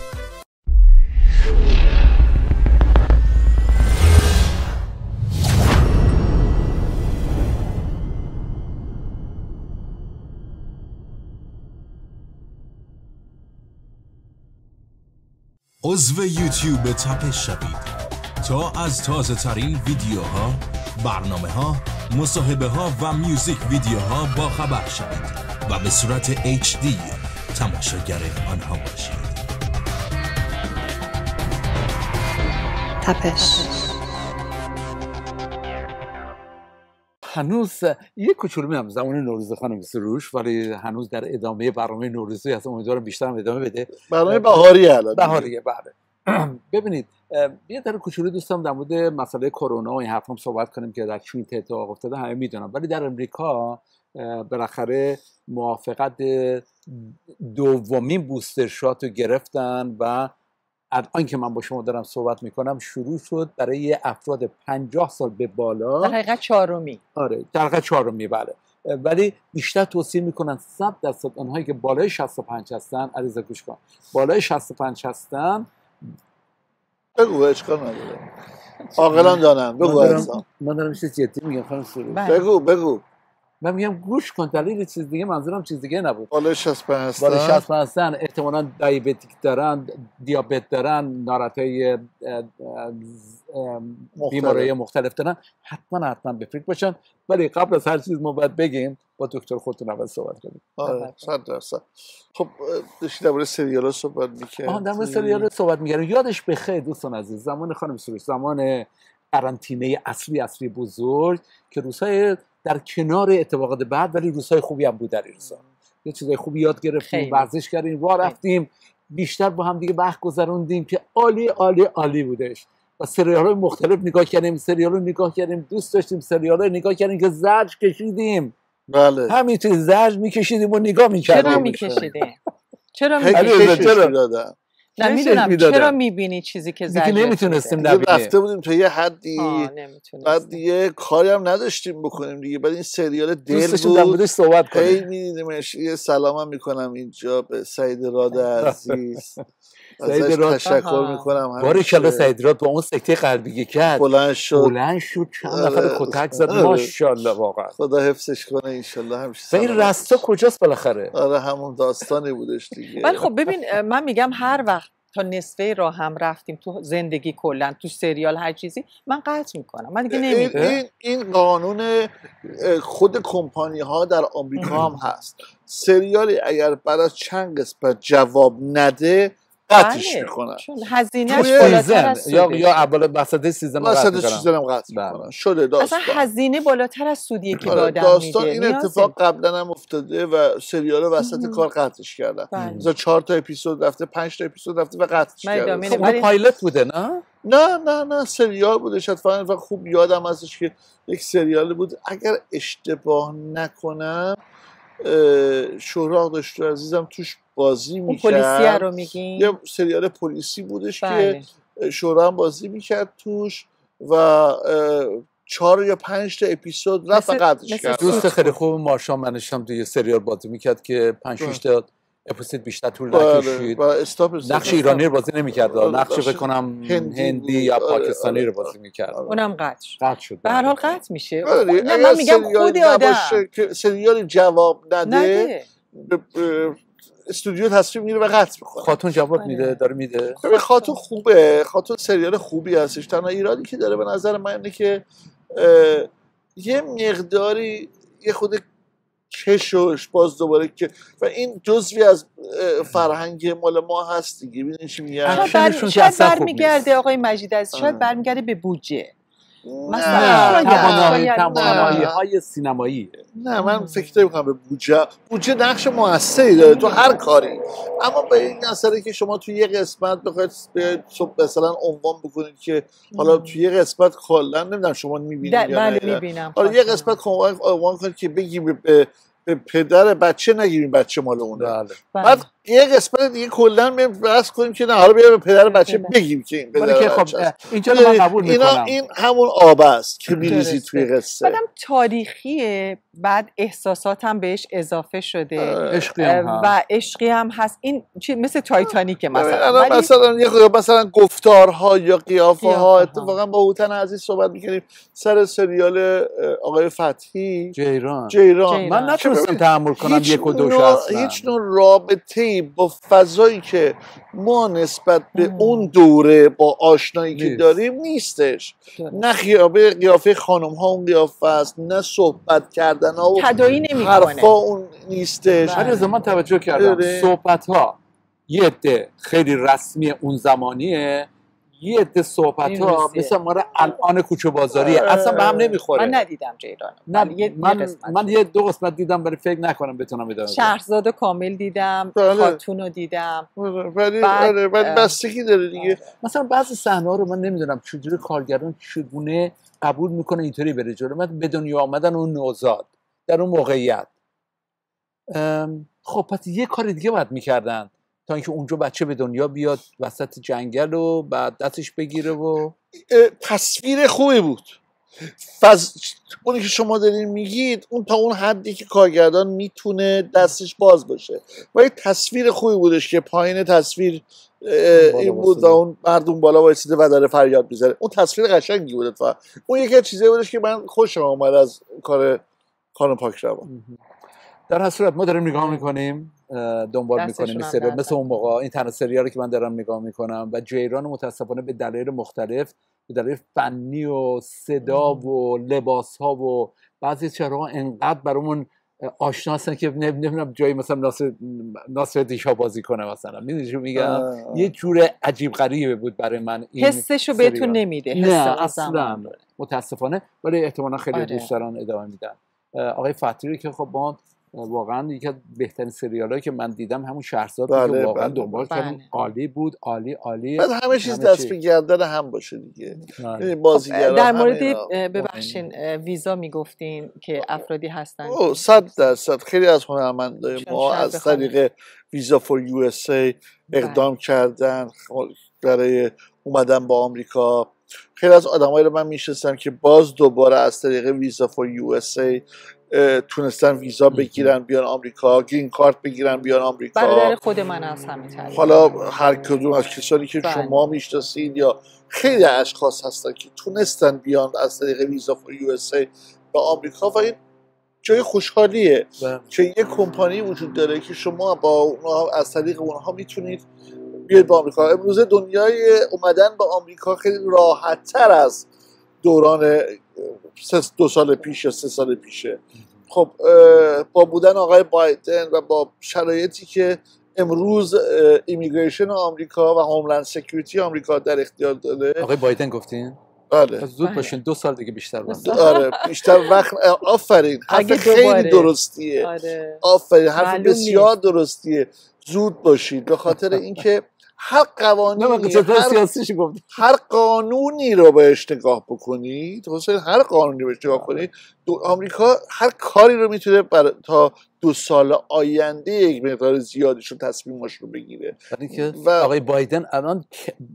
عضو یوتیوب تپش شوید تا از تازه ترین ویدیوها، برنامه ها، مصاحبه ها و میوزیک ویدیوها با خبر شوید و به صورت اچ دی تماشاگر آنها باشید. تپش. هنوز یک کوچولو میام زمان نوروز خانم سروش، ولی هنوز در ادامه برنامه نوروزی هستم، امیدوارم بیشتر هم ادامه بده. برنامه بهاری الان بهاریه بله. ببینید یه در کوچولو دوستم در مورد مسئله کرونا و این حرفام صحبت کنیم که در چین اتفاق افتاده همه میدونم، ولی در امریکا بالاخره موافقت دومین بوستر شات رو گرفتن و الان که من با شما دارم صحبت میکنم شروع شد برای افراد پنجاه سال به بالا. در حقیقت چهارمی. آره در حقیقت چهارمی بله، ولی بیشتر توصیه میکنن صد درصد اونهایی که بالای شصت و پنج هستن، علیزا گوش کن، بالای شصت و پنج هستن. بگو اشکال نداره، عاقلان دانم، بگو عزیزم. من دارم چیز جدی میگم خانم سروش. بگو بگو. من میگم گوش کن، دلیل چیز دیگه، منظورم چیز دیگه نبود. بالای شصت و پنج هستن، بالای شصت و پنج هستن، احتمالاً دیابتیک دارن، دیابت دارن، نارتای بیماری مختلف دارن، حتما حتما به فکر باشن. ولی قبل از هر چیز ما باید بگیم با دکتر خودتون اول صحبت کنیم. آره صد درصد. خب داشتی درباره سریالا صحبت می‌کردی. آها درباره سریالا صحبت می‌کردم. یادش بخیر دوستان عزیز، زمان خانم سروش، زمان قرنطینه اصلی اصلی بزرگ که روزهای در کنار اتفاقات بعد، ولی روزهای خوبی هم بود در این روزا. یه چیزای خوبی یاد گرفتیم، ورزش کردیم، راه رفتیم، بیشتر با هم دیگه وقت گذروندیم که عالی عالی عالی بودش. و سریال‌های مختلف نگاه کردیم، سریال‌ها نگاه کردیم، دوست داشتیم سریال‌ها نگاه کردیم که زرج کشیدیم. بله. همینطوری زرج می‌کشیدیم و نگاه می‌کردیم. چرا می‌کشیدیم؟ چرا می‌کشیدیم؟ چرا نمیدونم چرا میبینی چیزی که زجر نمیتونستیم نبینیم. رفته بودیم تا یه حدی، بعد دیگه کاری هم نداشتیم بکنیم دیگه. بعد این سریال دل بود، صحبت کنیم. هی میدیدیمش. یه سلامم میکنم اینجا به سعید راد عزیز، ازش تشکر میکنم. باریکلا سعید راد با اون سکته قلبی کرد بلند شد بلند شد چند نفر کتک زد. ماشاءالله واقعا خدا حفظش کنه ان شاءالله. همیشه این راستا کجاست بالاخره؟ آره همون داستانی بودش دیگه. ولی خب ببین من میگم هر وقت تا نصفه راه هم رفتیم تو زندگی کلا، تو سریال هر چیزی، من قطع میکنم. من دیگه نمیدونم. این این قانون خود کمپانی ها در آمریکا هم هست. سریالی اگر بعد از چند قسمت جواب نده قطعش میکنن، چون هزینه‌اش بالاتر از یا یا اول وسط سیزن وسط سیزن هم قطع میکنن. شده داستان اصلا هزینه بالاتر از سودیه که آره آدم داستان میده. این اتفاق قبلا هم افتاده و سریال وسط کار قطعش کردن. مثلا چهار تا اپیزود رفته، پنج تا اپیزود رفته و قطعش کردن. خب پایلوت بوده نه؟ نه نه نه سریال بوده. شاید فقط خوب یادم ازش که یک سریال بود. اگر اشتباه نکنم شهرام داشتو عزیزم توش بازی میکرد. پلیسیه رو میگین؟ یه سریال پلیسی بودش بله. که شهرام بازی میکرد توش و چهار یا پنج تا اپیزود رفت و قطعش کرد. دوست خیلی خوب مارشان منشم توی سریال بازی میکرد که پنج شش تا اپوزیت بیشتر طول نکشید. نقش ایرانی رو بازی نمی‌کرد، نقش فکر کنم هندی یا پاکستانی رو بازی می‌کرد. اونم قطع قطع شد. به هر حال قطع میشه. نه من میگم خود آدم که سریال جواب نده استودیو تصمیم میگیره و قطع میکنه. خاتون جواب میده، داره میده. ببین خاتون خوبه، خاتون سریال خوبی هستش. تنها ایرادی که داره به نظر من اینه که یه مقداری یه خود کشش باز دوباره که و این جزوی از فرهنگ مال ما هست دیگه. ببینید چی میگن. شاید برمیگرده آقای مجید عزیز، شاید برمیگرده به بودجه. مثلا توانایی های سینمایی. نه من فکر نمی‌کنم به بودجه. بودجه نقش موثری داره تو هر کاری، اما به این اثری که شما تو یه قسمت بخواید مثلا عنوان بکنید که حالا تو یه قسمت کلا نمیدونم شما می‌بینید یا نه. بله می‌بینم. حالا یه قسمت عنوان کنید که بگیم به به پدر بچه نگیریم بچه مال اونه. بله. بعد یه قسمت دیگه کلا میام بحث کنیم که نه حالا بیا به پدر بچه بگیم که این پدر بچه خب اینجا من قبول میکنم. اینا این همون آب است که میریزی توی قصه. بعدم تاریخیه، بعد احساسات هم بهش اضافه شده عشقی هم و عشقی هم هست. این چی مثل تایتانیک مثلا. ولی مثلا یه مثلا گفتارها یا قیافه ها اتفاقا با هوتن عزیز صحبت می‌کردیم سر سریال آقای فتحی جیران. جیران. من نتونستم تحمل کنم یک و دوش اصلا. هیچ نوع رابطه‌ای با فضایی که ما نسبت به ام. اون دوره با آشنایی که داریم نیستش. نه قیافه قیافه خانم ها اون قیافه است، نه صحبت کردن ها و تداعی نمی‌کنه. حرفا اون نیستش. من زمان توجه کردم صحبت ها یه عده خیلی رسمی اون زمانیه، یه عده صحبت ها مثل ما را الان کوچه بازاریه، اصلا به هم نمیخوره. من ندیدم جیران. نه یه من یه من یه دو قسمت دیدم ولی فکر نکنم بتونم ادامه بدم. شهرزاد کامل دیدم، خاتون رو دیدم. ولی ولی بستگی داره دیگه. مثلا بعضی صحنه‌ها رو من نمیدونم چجوری کارگردان چگونه قبول میکنه اینطوری بره جلو. من به دنیا آمدن اون نوزاد در اون موقعیت، خب پس یه کار دیگه باید میکردن تا اینکه اونجا بچه به دنیا بیاد وسط جنگل و بعد دستش بگیره و تصویر خوبی بود. فز... اونی که شما دارین میگید اون تا اون حدی که کارگردان میتونه دستش باز باشه و یه تصویر خوبی بودش که پایین تصویر این بود و اون مردم بالا وایسیده و داره فریاد میزنه. اون تصویر قشنگی بود. و اون یکی از چیزایی بودش که من خوشم اومد از کار خانم پاکروان. در هر صورت ما داریم نگاه میکنیم، دنبال میکنیم این سریال مثل اون موقع. این تنها سریالی که من دارم نگاه میکنم و جیران متاسفانه به دلایل مختلف، به دلایل فنی و صدا و لباس ها و بعضی چهره‌ها انقدر برامون آشنا هستن که نمیدونم جایی مثلا ناصر ناصر دیشا بازی کنه مثلا. میدونی چی میگم؟ یه جور عجیب غریبه بود برای من این حسشو بهتون نمیده. نه اصلا متاسفانه، ولی احتمالاً خیلی آره. دوست دارن ادامه میدن. آقای فتحی که خب ما واقعا یکی از بهترین سریالایی که من دیدم همون شهرزاد بود که واقعا دنبال کردم. عالی بود، عالی عالی. بعد همه چیز دست به گردن هم باشه دیگه. بازیگرا در مورد ببخشید ویزا میگفتین که افرادی هستن. او صد درصد خیلی از هنرمندای ما از طریق ویزا فور یو اس ای اقدام کردن برای اومدن با آمریکا. خیلی از آدمایی رو من میشناسم که باز دوباره از طریق ویزا فور یو اس ای تونستن ویزا بگیرن بیان آمریکا، گرین کارت بگیرن بیان آمریکا. برادر خود من از همین طریق. حالا هر کدوم از کسانی که بله. شما میشناسید یا خیلی اشخاص هستن که تونستن بیان از طریق ویزا فور یو اس ای به آمریکا و این جای خوشحالیه بله. که یه کمپانی وجود داره که شما با اونها از طریق اونها میتونید بیاید به آمریکا. امروز دنیای اومدن به آمریکا خیلی راحت تر از دوران دو سال پیش یا سه سال پیشه. خب با بودن آقای بایدن و با شرایطی که امروز ایمیگریشن آمریکا و هوملند سکیوریتی آمریکا در اختیار داره. آقای بایدن گفتین؟ بله. زود باشین دو سال دیگه بیشتر وقت. آره بیشتر وقت. آفرین. حرف خیلی درستیه. آره. آفرین. حرف بسیار درستیه. زود باشید به خاطر اینکه هر قوانینی هر, هر قانونی رو بهش نگاه بکنید، هر قانونی بهش نگاه کنید، آمریکا هر کاری رو میتونه برای تا دو سال آینده یک مقدار زیادیشون تصمیمش رو بگیره. و آقای بایدن الان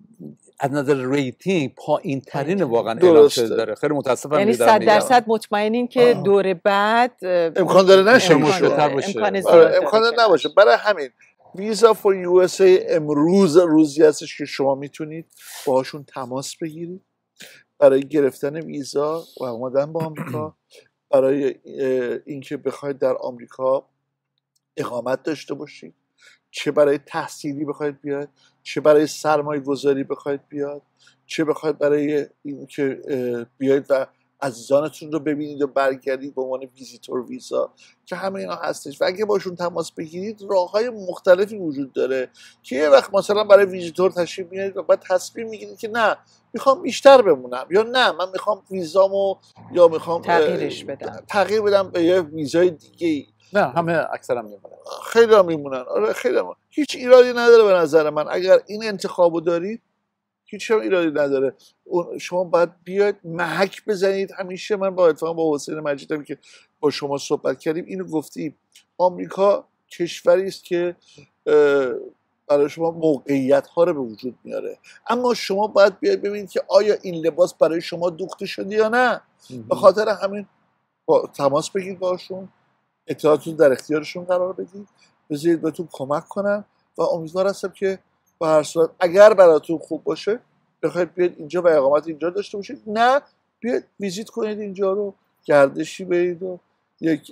از نظر ریتینگ پایین ترین واقعا اعلام شده داره. خیلی متاسفم. یعنی صد درصد مطمئنین که دور بعد امکان داره نشه، امکان داره امکان داره نباشه. برای همین ویزا فور یو اس ای امروز روزی هستش که شما میتونید باهاشون تماس بگیرید برای گرفتن ویزا و آمدن با آمریکا، برای اینکه بخواید در آمریکا اقامت داشته باشید، چه برای تحصیلی بخواید بیاد، چه برای سرمایه گذاری بخواید بیاد، چه بخواید برای اینکه بیاید و عزیزانتون رو ببینید و برگردید به عنوان ویزیتور ویزا که همه اینا هستش. و اگه باشون تماس بگیرید راههای مختلفی وجود داره که یه وقت مثلا برای ویزیتور تشریف میارید و بعد تصمیم میگیرید که نه میخوام بیشتر بمونم، یا نه من میخوام ویزامو یا میخوام تغییرش بدم تغییر بدم به یه ویزای دیگه. نه همه اکثرا میمونن، خیلی هم میمونن. آره خیلی هم. هیچ ایرادی نداره به نظر من اگر این انتخابو دارید، هیچ هم ایرادی نداره. شما باید بیاید محک بزنید. همیشه من با اتفاقا با حسین مجیدم که با شما صحبت کردیم اینو گفتیم، آمریکا کشوری است که برای شما موقعیت ها رو به وجود میاره، اما شما باید بیاید ببینید که آیا این لباس برای شما دوخته شده یا نه. به خاطر همین با تماس بگیرید باشون، اطلاعاتتون در اختیارشون قرار بدید، بذارید بهتون کمک کنن و امیدوار هستم که به هر صورت اگر براتون خوب باشه بخواید بیاید اینجا و اقامت اینجا داشته باشید، نه بیاید ویزیت کنید اینجا رو، گردشی برید و یک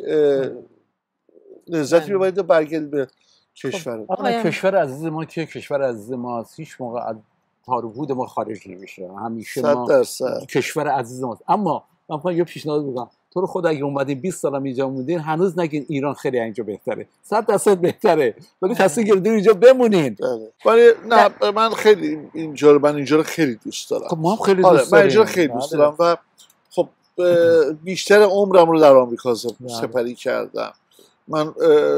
لذتی ببرید و برگردید به کشور. خب کشور عزیز ما که کشور عزیز ماست، هیچ موقع از تاروحود ما خارج نمیشه، همیشه ما کشور عزیز ماست. اما من فقط یه پیشنهاد میگم، تو رو خود اگه اومدین بیست سال اینجا موندین هنوز نگین ایران خیلی اینجا بهتره، صد درصد بهتره، ولی تصمیم گرفتین اینجا بمونین. ولی نه من خیلی اینجا رو من اینجا رو خیلی دوست دارم. خب ما هم خیلی آره دوست داریم. من اینجا خیلی دوست دارم و خب بیشتر عمرم رو در آمریکا سپری کردم. من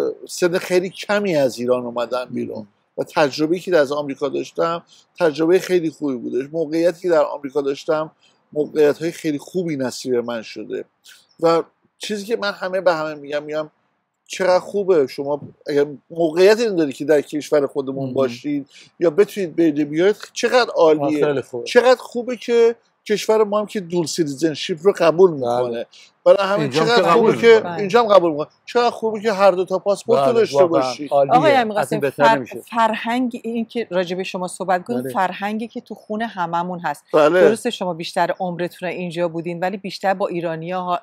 سن خیلی کمی از ایران اومدم بیرون و تجربه‌ای که از آمریکا داشتم تجربه خیلی خوبی بودش. موقعیتی که در آمریکا داشتم موقعیت‌های خیلی خوبی نصیب من شده و چیزی که من همه به همه میگم میگم چقدر خوبه شما اگر موقعیتی داری که در کشور خودمون باشید یا بتونید برید بیاید، چقدر عالیه، چقدر خوبه که کشور ما هم که دول سیتیزنشیپ رو قبول میکنه. برای همین چقدر خوبه که اینجا هم قبول میکنه، چقدر خوبه که هر دو تا پاسپورت رو داشته باشی. آقای امیرقاسم فر... فرهنگ این که راجع به شما صحبت کنیم، فرهنگی که تو خون هممون هست. بله. درسته شما بیشتر عمرتون اینجا بودین ولی بیشتر با ایرانی‌ها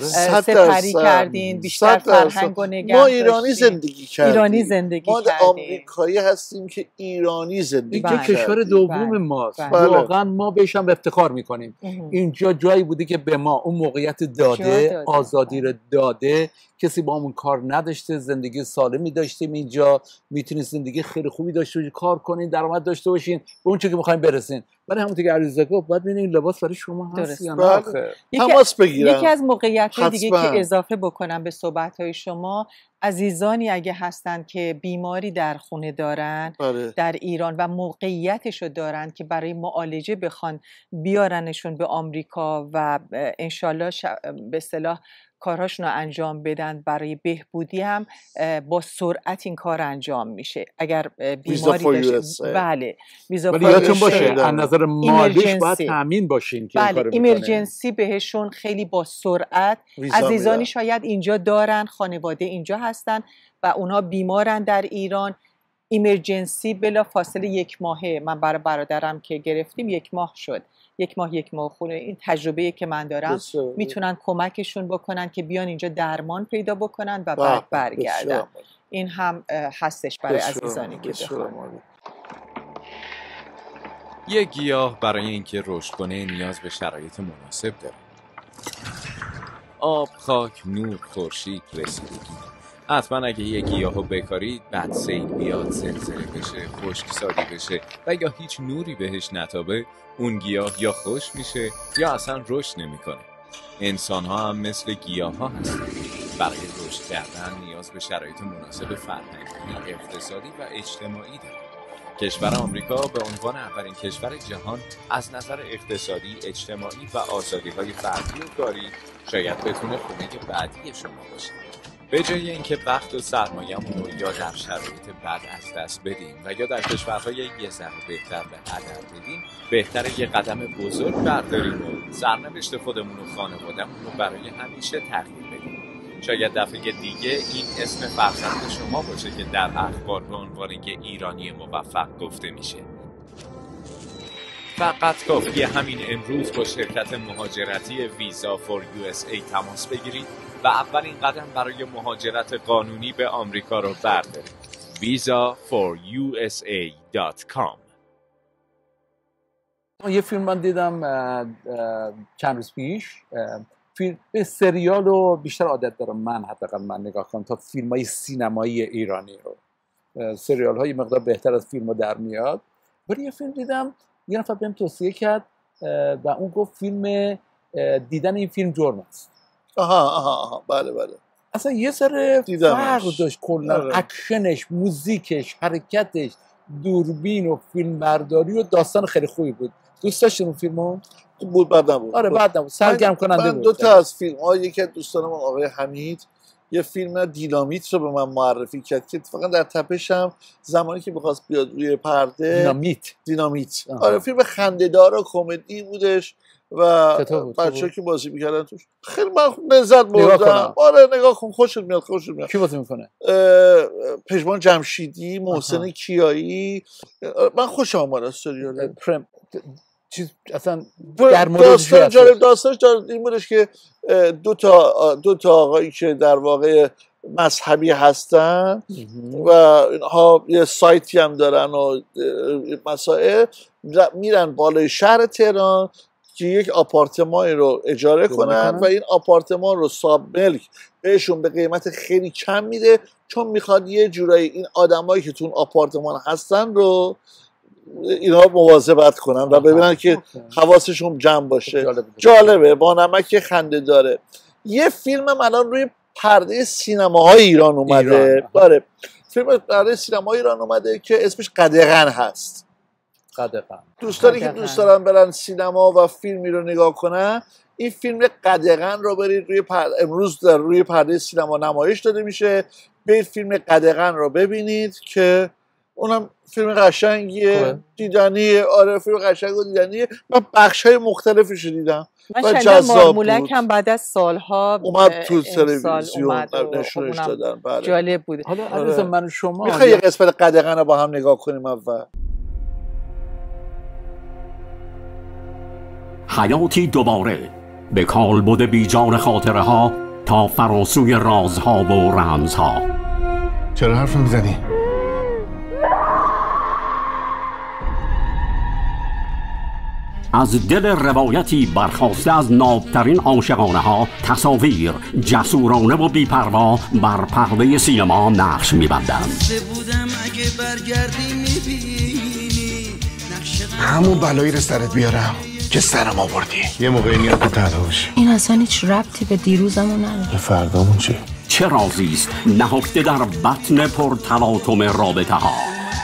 سپری کردین، بیشتر فرهنگ و نگه ما ایرانی زندگی کردیم. ایرانی زندگی ما کردیم. آمریکایی هستیم که ایرانی زندگی کردیم. اینجا کشور دوم ماست. واقعا ما بهش هم افتخار میکنیم. اینجا جایی بوده که به ما اون موقعیت داده، آزادی رو داده، کسی با همون کار نداشته، زندگی سالمی داشتیم اینجا، میتونید زندگی خیلی خوبی داشته باشین، کار کنین، درآمد داشته باشین، به اون چیزی که می‌خواید برسین. ولی همونطور که علیرضا گفت باید ببینید این لباس برای شما هست یا نه. تماس بگیرن. یکی از موقعیت‌های دیگه که اضافه بکنم به صحبت‌های شما، عزیزانی اگه هستن که بیماری در خونه دارن بله. در ایران و موقعیتشو دارن که برای معالجه بخوان بیارنشون به آمریکا و انشالله به اصطلاح کارهاشون رو انجام بدن برای بهبودی، هم با سرعت این کار انجام میشه. اگر بیماری داشته بله ویزا ولی یادتون باشه از نظر مالیش باید تامین باشین که بله. این کارو ایمرجنسی بهشون خیلی با سرعت، عزیزانی میدن. شاید اینجا دارن، خانواده اینجا هستن و اونها بیمارن در ایران، ایمرجنسی بلا فاصله یک ماهه. من برای برادرم که گرفتیم یک ماه شد، یک ماه یک ماه خونه. این تجربه‌ای که من دارم بسیار. میتونن کمکشون بکنن که بیان اینجا درمان پیدا بکنن و بعد برگردن. بسیار. این هم هستش برای بسیار. عزیزانی که بخوان. یک گیاه برای اینکه رشد کنه نیاز به شرایط مناسب داره. آب، خاک، نور، خورشید، رسیدگی. حتما اگه یه گیاهو بکارید بعد سیل بیاد، زلزله بشه، خشکسالی بشه و یا هیچ نوری بهش نتابه، اون گیاه یا خشک میشه یا اصلا رشد نمیکنه. انسان ها هم مثل گیاه ها هستن. برای رشد کردن نیاز به شرایط مناسب فرهنگی، اقتصادی و اجتماعی داره. کشور آمریکا به عنوان اولین کشور جهان از نظر اقتصادی، اجتماعی و آزادی‌های فردی و کاری شاید بتونه خونه بعدی شما باشه. به جای اینکه وقت و سرمایه‌مون رو یا در شرایط بد از دست بدیم و یا در کشورهای یه ذره بهتر به هدر بدیم، بهتره یه قدم بزرگ برداریم و سرنوشت خودمون و خانواده‌مون رو برای همیشه تغییر بدیم. شاید دفعه دیگه این اسم فرزند شما باشه که در اخبار به عنوان یک ایرانی موفق گفته میشه. فقط کافیه همین امروز با شرکت مهاجرتی ویزا فور یو اس ای تماس بگیرید و اولین قدم برای مهاجرت قانونی به آمریکا رو بردارید. ویزا فور یو اس ای دات کام. یه فیلم من دیدم چند روز پیش، فیلم سریال رو بیشتر عادت دارم من حداقل من نگاه کنم تا فیلم های سینمایی ایرانی رو. سریال های مقدار بهتر از فیلم ها در میاد. ولی یه فیلم دیدم یه نفر بهم توصیه کرد و اون گفت فیلم دیدن این فیلم جرم است. آها آها آها بله بله. اصلا یه سر فرق داشت کلا، اکشنش، موزیکش، حرکتش، دوربین و فیلم برداری و داستان خیلی خوبی بود. دوست داشتین اون فیلمو؟ بود بعد نبود. آره بعد نبود. سرگرم کننده بود. من دو تا از فیلم ها، یکی از دوستانم آقای حمید یه فیلم دینامیت رو به من معرفی کرد که اتفاقا در تپش هم زمانی که می‌خواست بیاد روی پرده. دینامیت دینامیت آره فیلم خنده‌دار و کمدی بودش و بچه‌ها که بازی می‌کردن توش خیلی من لذت بردم. آره نگاه کن، خوشت میاد خوشت میاد. کی بازی میکنه؟ پژمان جمشیدی، محسن کیایی. من خوشم اومد از سریال. چیز اصلا در مورد داستان جالب داستانش این بودش که دو تا دو تا آقایی که در واقع مذهبی هستن و اینها یه سایتی هم دارن و مسائل، میرن بالای شهر تهران که یک آپارتمانی رو اجاره کنن و این آپارتمان رو صاحب ملک بهشون به قیمت خیلی کم میده، چون میخواد یه جورایی این آدمایی که تو اون آپارتمان هستن رو اینا مواظبت کنن و ببینن که حواسشون جمع باشه. جالبه, جالبه. با نمک خنده داره. یه فیلم هم الان روی پرده سینماهای ایران اومده. آره فیلم پرده سینماهای ایران اومده که اسمش قدغن هست. قدغن. دوستانی که دوست دارن برن سینما و فیلمی رو نگاه کنن، این فیلم قدغن رو برید روی پرده، امروز در روی پرده سینما نمایش داده میشه. برید فیلم قدغن رو ببینید که اونم فیلم قشنگیه، دیدنیه. آره فیلم قشنگ و دیدنیه. من بخش‌های مختلفش رو دیدم و جذاب مارمولک هم بعد از سالها اومد تو تلویزیون نشونش دادن. بله جالب بود. حالا عزیز من و شما میخوای یه قسمت قدغن رو با هم نگاه کنیم اول؟ حیاتی دوباره به کالبد بیجان خاطره ها تا فراسوی رازها و رمزها. چرا حرف نمیزنی؟ از دل روایتی برخواسته از نابترین عاشقانه ها، تصاویر جسورانه و بی‌پروا بر پرده سینما نقش می‌بندند. همون بلایی رو سرت بیارم که سرم آوردی. یه موقعی میاد تو تلاش. این اصلا هیچ ربطی به دیروزمون نداره. فردامون چی؟ چه رازی است نهفته در بطن پرتلاطم رابطه ها؟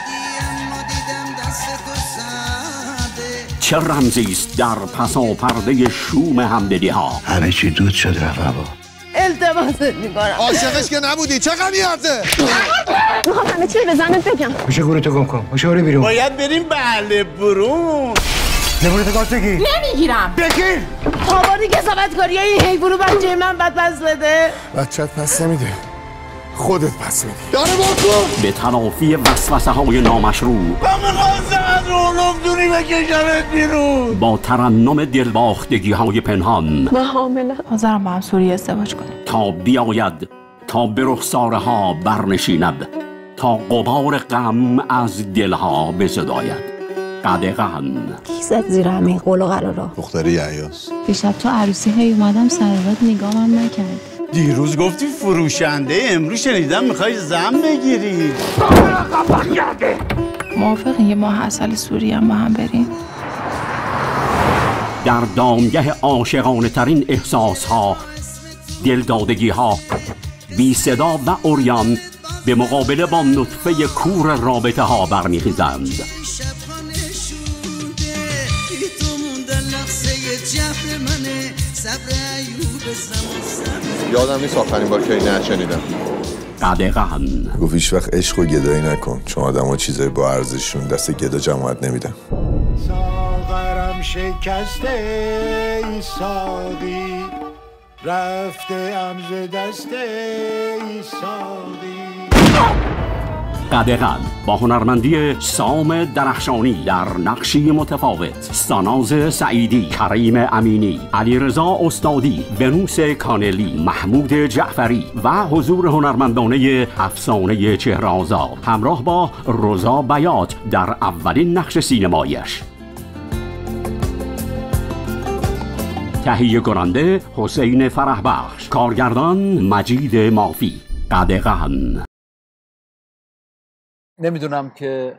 چه رمزی است در پسا پرده شوم همدلی ها؟ همه چی دود شد رفت هوا. التماست میکنم. عاشقش که نبودی، چه غمیازه؟ میخوام همه چی به زنت بگم. میشه گورتو گم کن، میشه بری بیرون. باید بریم بله برون. نمونه گاز بگیر. نمیگیرم. بگیر. خوابانی که ثبتکاری های این حیوانو بچه من بد پس بده. بچت پس نمیده، خودت پس میدی. داره باکن. به تلافی وسوسه های نامشروع من میخواستم از رولوم دونی بکشمت بیرون. با ترنم دلباختگی های پنهان من حامله حاضرم با هم سوریه ازدواج کنیم تا بیاید، تا به رخساره ها برنشیند، تا غبار غم از دلها بزداید. قدغن. کی زد زیر همین قول و قرارا؟ دختری عیاس. دیشب تو عروسی های اومدم سرابت نگامم نکرد. دیروز گفتی فروشنده، امروز شنیدم میخوای زن بگیری. موافقین یه ماه اصل سوریه هم با هم بریم؟ در دامگه عاشقانه ترین احساس ها، دلدادگی ها، بی صدا و عریان به مقابله با نطفه کور رابطه ها برمیخیزند. یادم نیست آخرین بار که اینه شنیدم. قدغن. گفت هیچ وقت عشق و گدایی نکن، چون آدم ها چیزای با ارزششون دست گدا جماعت نمیدن. ساغرم شکسته ای ساقی، رفته امز دست ساقی. قدغن با هنرمندی سام درخشانی در نقشی متفاوت، ساناز سعیدی، کریم امینی، علیرضا استادی، ونوس کانلی، محمود جعفری و حضور هنرمندانه افسانه چهره‌آزاد همراه با رضا بیات در اولین نقش سینمایش. تهیه کننده حسین فرحبخش، کارگردان مجید مافی. قدغن. نمیدونم که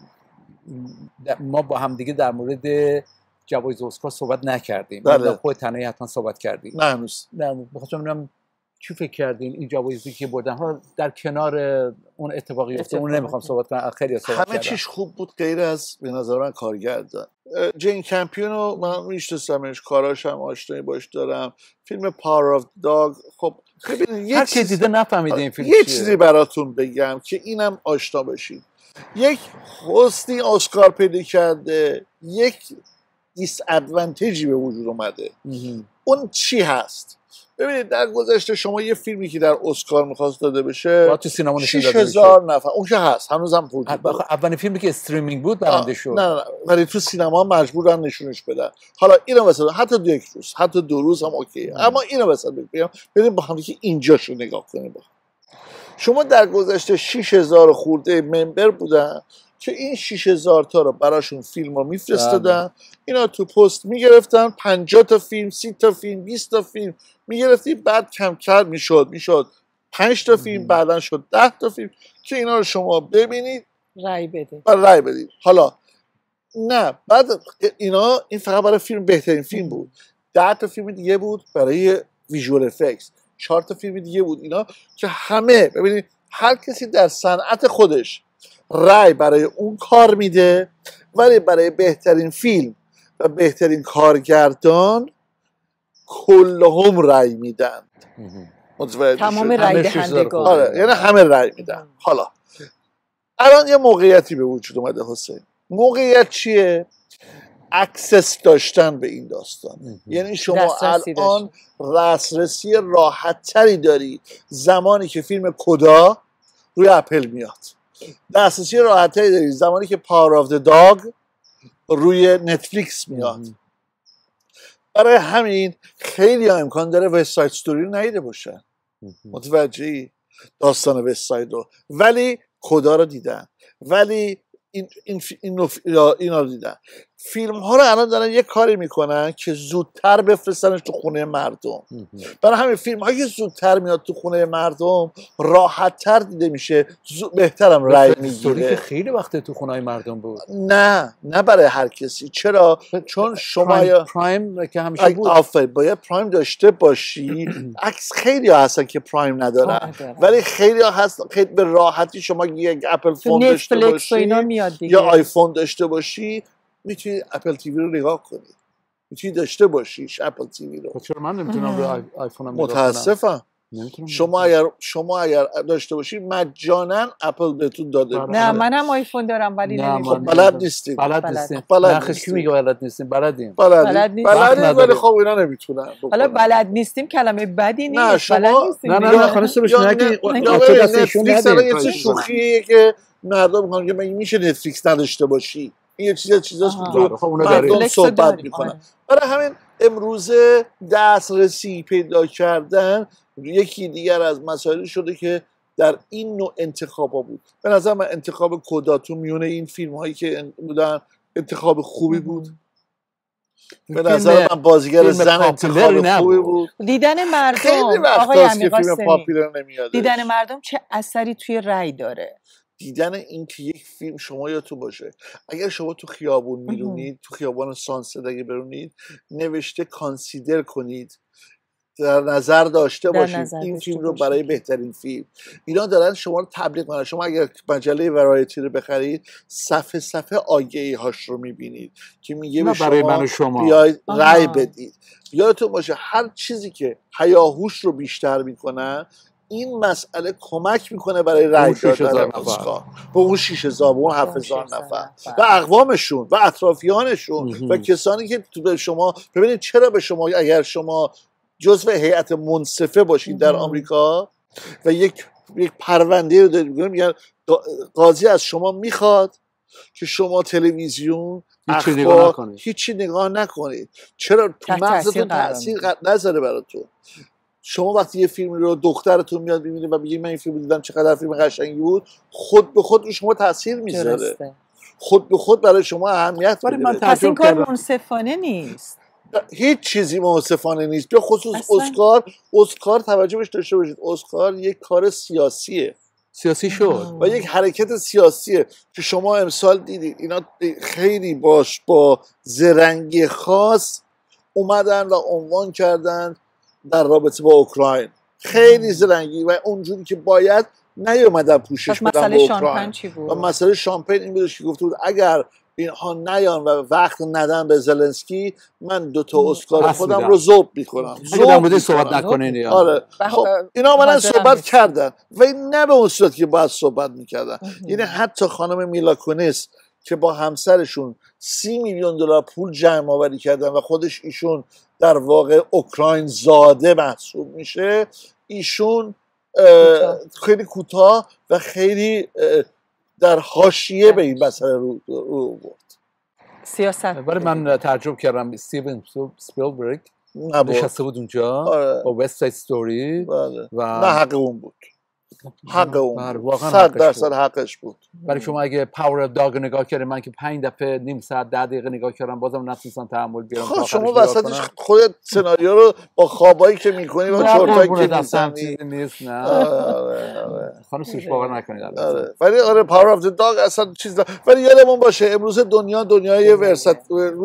ما با هم دیگه در مورد جوایز اسکار صحبت نکردیم. بله. خود تنهایی حتما صحبت کردیم. نه هنوز. نه بخاطر ببینم چی فکر کردین این جوایزی که بردن ها در کنار اون اتفاقی افتاد اون نمیخوام صحبت کنم. خیلی صحبت همه کردم. چیش خوب بود غیر از به نظر من کارگردان. جین کمپیونو من میشناسمش، کاراش هم آشنایی باش دارم. فیلم پاور آف داگ، خب ببینید هر کی دیده نفهمیده این فیلم یه چیزی براتون بگم که اینم آشنا بشید. یک حسنی اسکار پیدا کرده، یک دیس ادوانتیجی به وجود اومده. اون چی هست؟ ببینید در گذشته شما یه فیلمی که در اسکار می‌خواست داده بشه تو سینما نشون شش داده هزار نفر اون که هست هنوزم وجود داره. اولین فیلمی که استریمینگ بود برنده شد. نه نه ولی تو سینما مجبورن نشونش بدن. حالا اینو مثلا حتی دو یک روز حتی دو روز هم اوکی، اما اینو مثلا بگم بریم با هم که اینجاشو نگاه کنیم. با شما در گذشته شش هزار خورده ممبر بودن که این شش هزار تا رو براشون فیلم رو میفرستادن، اینا تو پست میگرفتن، پنجاه تا فیلم، سی تا فیلم، بیست تا فیلم میگرفتی، بعد کم کم میشد میشد پنج تا فیلم، بعدن شد ده تا فیلم که اینا رو شما ببینید رای بدید و رای بدید. حالا نه بعد اینا این فقط برای فیلم بهترین فیلم بود، ده تا فیلم دیگه بود برای ویژوال افکتس، چهار تا فیلم دیگه بود اینا که همه ببینید هر کسی در صنعت خودش رای برای اون کار میده، ولی برای بهترین فیلم و بهترین کارگردان کلهم رای میدن. تمام رای دهندگان. آره یعنی همه رای میدن. حالا الان یه موقعیتی به وجود اومده حسین. موقعیت چیه؟ اکسس داشتن به این داستان. یعنی شما الان دسترسی راحت تری داری زمانی که فیلم کدا روی اپل میاد، دسترسی راحت تری داری زمانی که پاور آف د داگ روی نتفلیکس میاد. برای همین خیلی ها امکان داره وست ساید استوری رو ندیده باشن، متوجهی؟ داستان وست ساید رو، ولی کدا رو دیدن، ولی این این این اینا رو دیدن. فیلم ها رو الان دارن یه کاری میکنن که زودتر بفرستنش تو خونه مردم. برای همین فیلم هایی که زودتر میاد تو خونه مردم راحت تر دیده میشه، بهترم رای میگیره. که خیلی وقت تو خونه مردم بود. نه نه برای هر کسی. چرا؟ چون شما پرایم, یا پرایم که همیشه بود. آفر باید پرایم داشته باشی. عکس خیلی ها هستن که پرایم ندارن، ولی خیلی ها هستن خیلی به راحتی شما یک اپل فون داشته باشی یا آیفون داشته باشی میتونی اپل تیوی رو نگاه کنی، میتونی داشته باشیش اپل تیوی رو. چرا من نمیتونم روی آیفونم نگاه کنم؟ متاسفم. شما اگر شما اگر داشته باشی مجانا اپل بهتون داده. نه منم آیفون دارم ولی نمیتونم. بلد نیستیم. بلد نیستیم. بلد نیستیم. کی میگه بلد نیستیم؟ بلدیم. بلد نیستیم. بلد ولی خب اینا نمیتونن. حالا بلد نیستیم کلمه بدی نیست. نه شما نه نه نه خلاص بهش نگید. نتفلیکس الان یه شوخیه که مردم میگن که مگه میشه نتفلیکس نداشته باشی؟ این یه چیز چیزاست که مردم صحبت میکنن. برای همین امروزه دسترسی پیدا کردن یکی دیگر از مسائلی شده که در این نوع انتخابا بود. به نظر من انتخاب کدا تو میونه این فیلم هایی که بودن انتخاب خوبی بود. به نظر من بازیگر زن انتخاب خوبی بود. دیدن مردم خیلی وقت هست که فیلم پاپولر نمیاد. دیدن مردم چه اثری توی رأی داره؟ دیدن این که یک فیلم شما یادتون باشه اگر شما تو خیابون میرونید، تو خیابان سانست اگه برونید، نوشته کانسیدر کنید، در نظر داشته باشید نظر این فیلم رو برای بهترین فیلم. اینا دارن شما رو تبلیغ میکنن. شما اگر مجله ورایتی رو بخرید صفحه صفحه آگهی هاش رو میبینید که میگه به برای شما, من و شما بیاید رأی بدید. یادتون باشه هر چیزی که هیاهوش رو بیشتر میکنن این مسئله کمک میکنه برای رای دادن اسکار به اون شش هزار به اون هفت هزار نفر و اقوامشون و اطرافیانشون و کسانی که تو به شما ببینید. چرا به شما اگر شما جزو هیئت منصفه باشید در آمریکا و یک یک پرونده رو دارید، میگن قاضی از شما میخواد که شما تلویزیون هیچی نگاه نکنید، هیچی نگاه نکنید. چرا؟ مغزتون تاثیر نذاره براتون. شما وقتی یه فیلم رو دخترتون میاد ببینه و میگه من این فیلم دیدم چقدر فیلم قشنگی بود، خود به خود رو شما تاثیر میذاره، خود به خود برای شما اهمیت میده. پس این کار منصفانه نیست، هیچ چیزی منصفانه نیست. به خصوص اصلا. اسکار اسکار توجه بهش داشته باشید، اسکار یک کار سیاسیه، سیاسی شد و یک حرکت سیاسیه که شما امسال دیدید اینا خیلی باش با زرنگی خاص اومدن و عنوان کردن در رابطه با اوکراین، خیلی زرنگی و اونجوری که باید نیومدن پوشش بدن به اوکراین. و مسئله شامپین این بودش که گفته بود اگر اینها نیان و وقت ندن به زلنسکی، من دو تا اسکار خودم رو ذوب میکنم. اگه در موردش صحبت نکنین. آره خب اینا من صحبت کردن و نه به اون صورت که باید صحبت میکردن. یعنی حتی خانم میلا کونیس که با همسرشون سی میلیون دلار پول جمع آوری کردن و خودش ایشون در واقع اوکراین زاده محسوب میشه، ایشون خیلی کوتاه و خیلی در حاشیه به این مسئله رو رو برد. سیاست برای من تعجب کردم استیون اسپیلبرگ نشسته بود اونجا با وست ساید استوری و نه حق اون بود، حق اون صد درصد حقش بود. برای شما اگه پاور اف داگ نگاه کردید، من که پنج دفعه نیم ساعت ده دقیقه نگاه کردم بازم نتونستم تحمل بیارم. خب شما وسطش خودت سناریو رو با خوابایی که میکنی و چرتایی که میزنی نیست. نه خانم سوش باور نکنید. ولی آره پاور اف داگ اصلا چیز دا. ولی یادمون باشه امروز دنیا دنیای ورست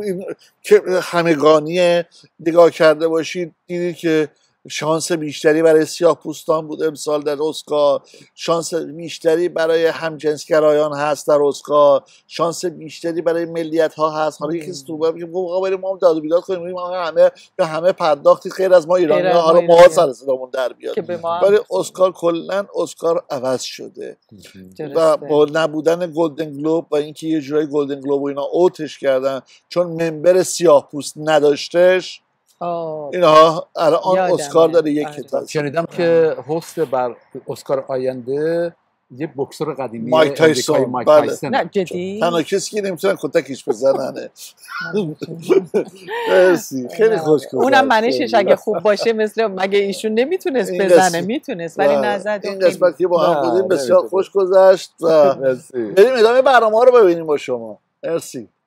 که همگانیه. نگاه کرده باشید دیدید که شانس بیشتری برای سیاه‌پوستان بود امسال در اسکار، شانس بیشتری برای همجنسگرایان هست در اسکار، شانس بیشتری برای ملیت‌ها هست. حالا یکی استوبه میگه بابا بریم ما داد و بیداد کنیم، ما همه به همه پرداختید غیر از ما ایرانی‌ها، حالا ما سر صدامون در بیاد. ولی اسکار کلاً اسکار عوض شده و با نبودن گلدن گلوب و اینکه یه جورای گلدن گلوب و اینا اوتش کردن چون ممبر سیاه‌پوست نداشتش. اینها الان اسکار داره یک کتاب. شنیدم که هست بر اسکار آینده یه بوکسور قدیمی مایک تایسون. مایک تایسون. نه جدی؟ تنها کسی که نمیتونن کتکش بزننه. مرسی خیلی خوش گذشت. اونم منشش اگه خوب باشه مثل مگه ایشون نمیتونست بزنه، میتونست ولی نزد. این قسمت که با هم بودیم بسیار خوش گذشت و بریم ادامه برنامه رو ببینیم با شما. مرسی.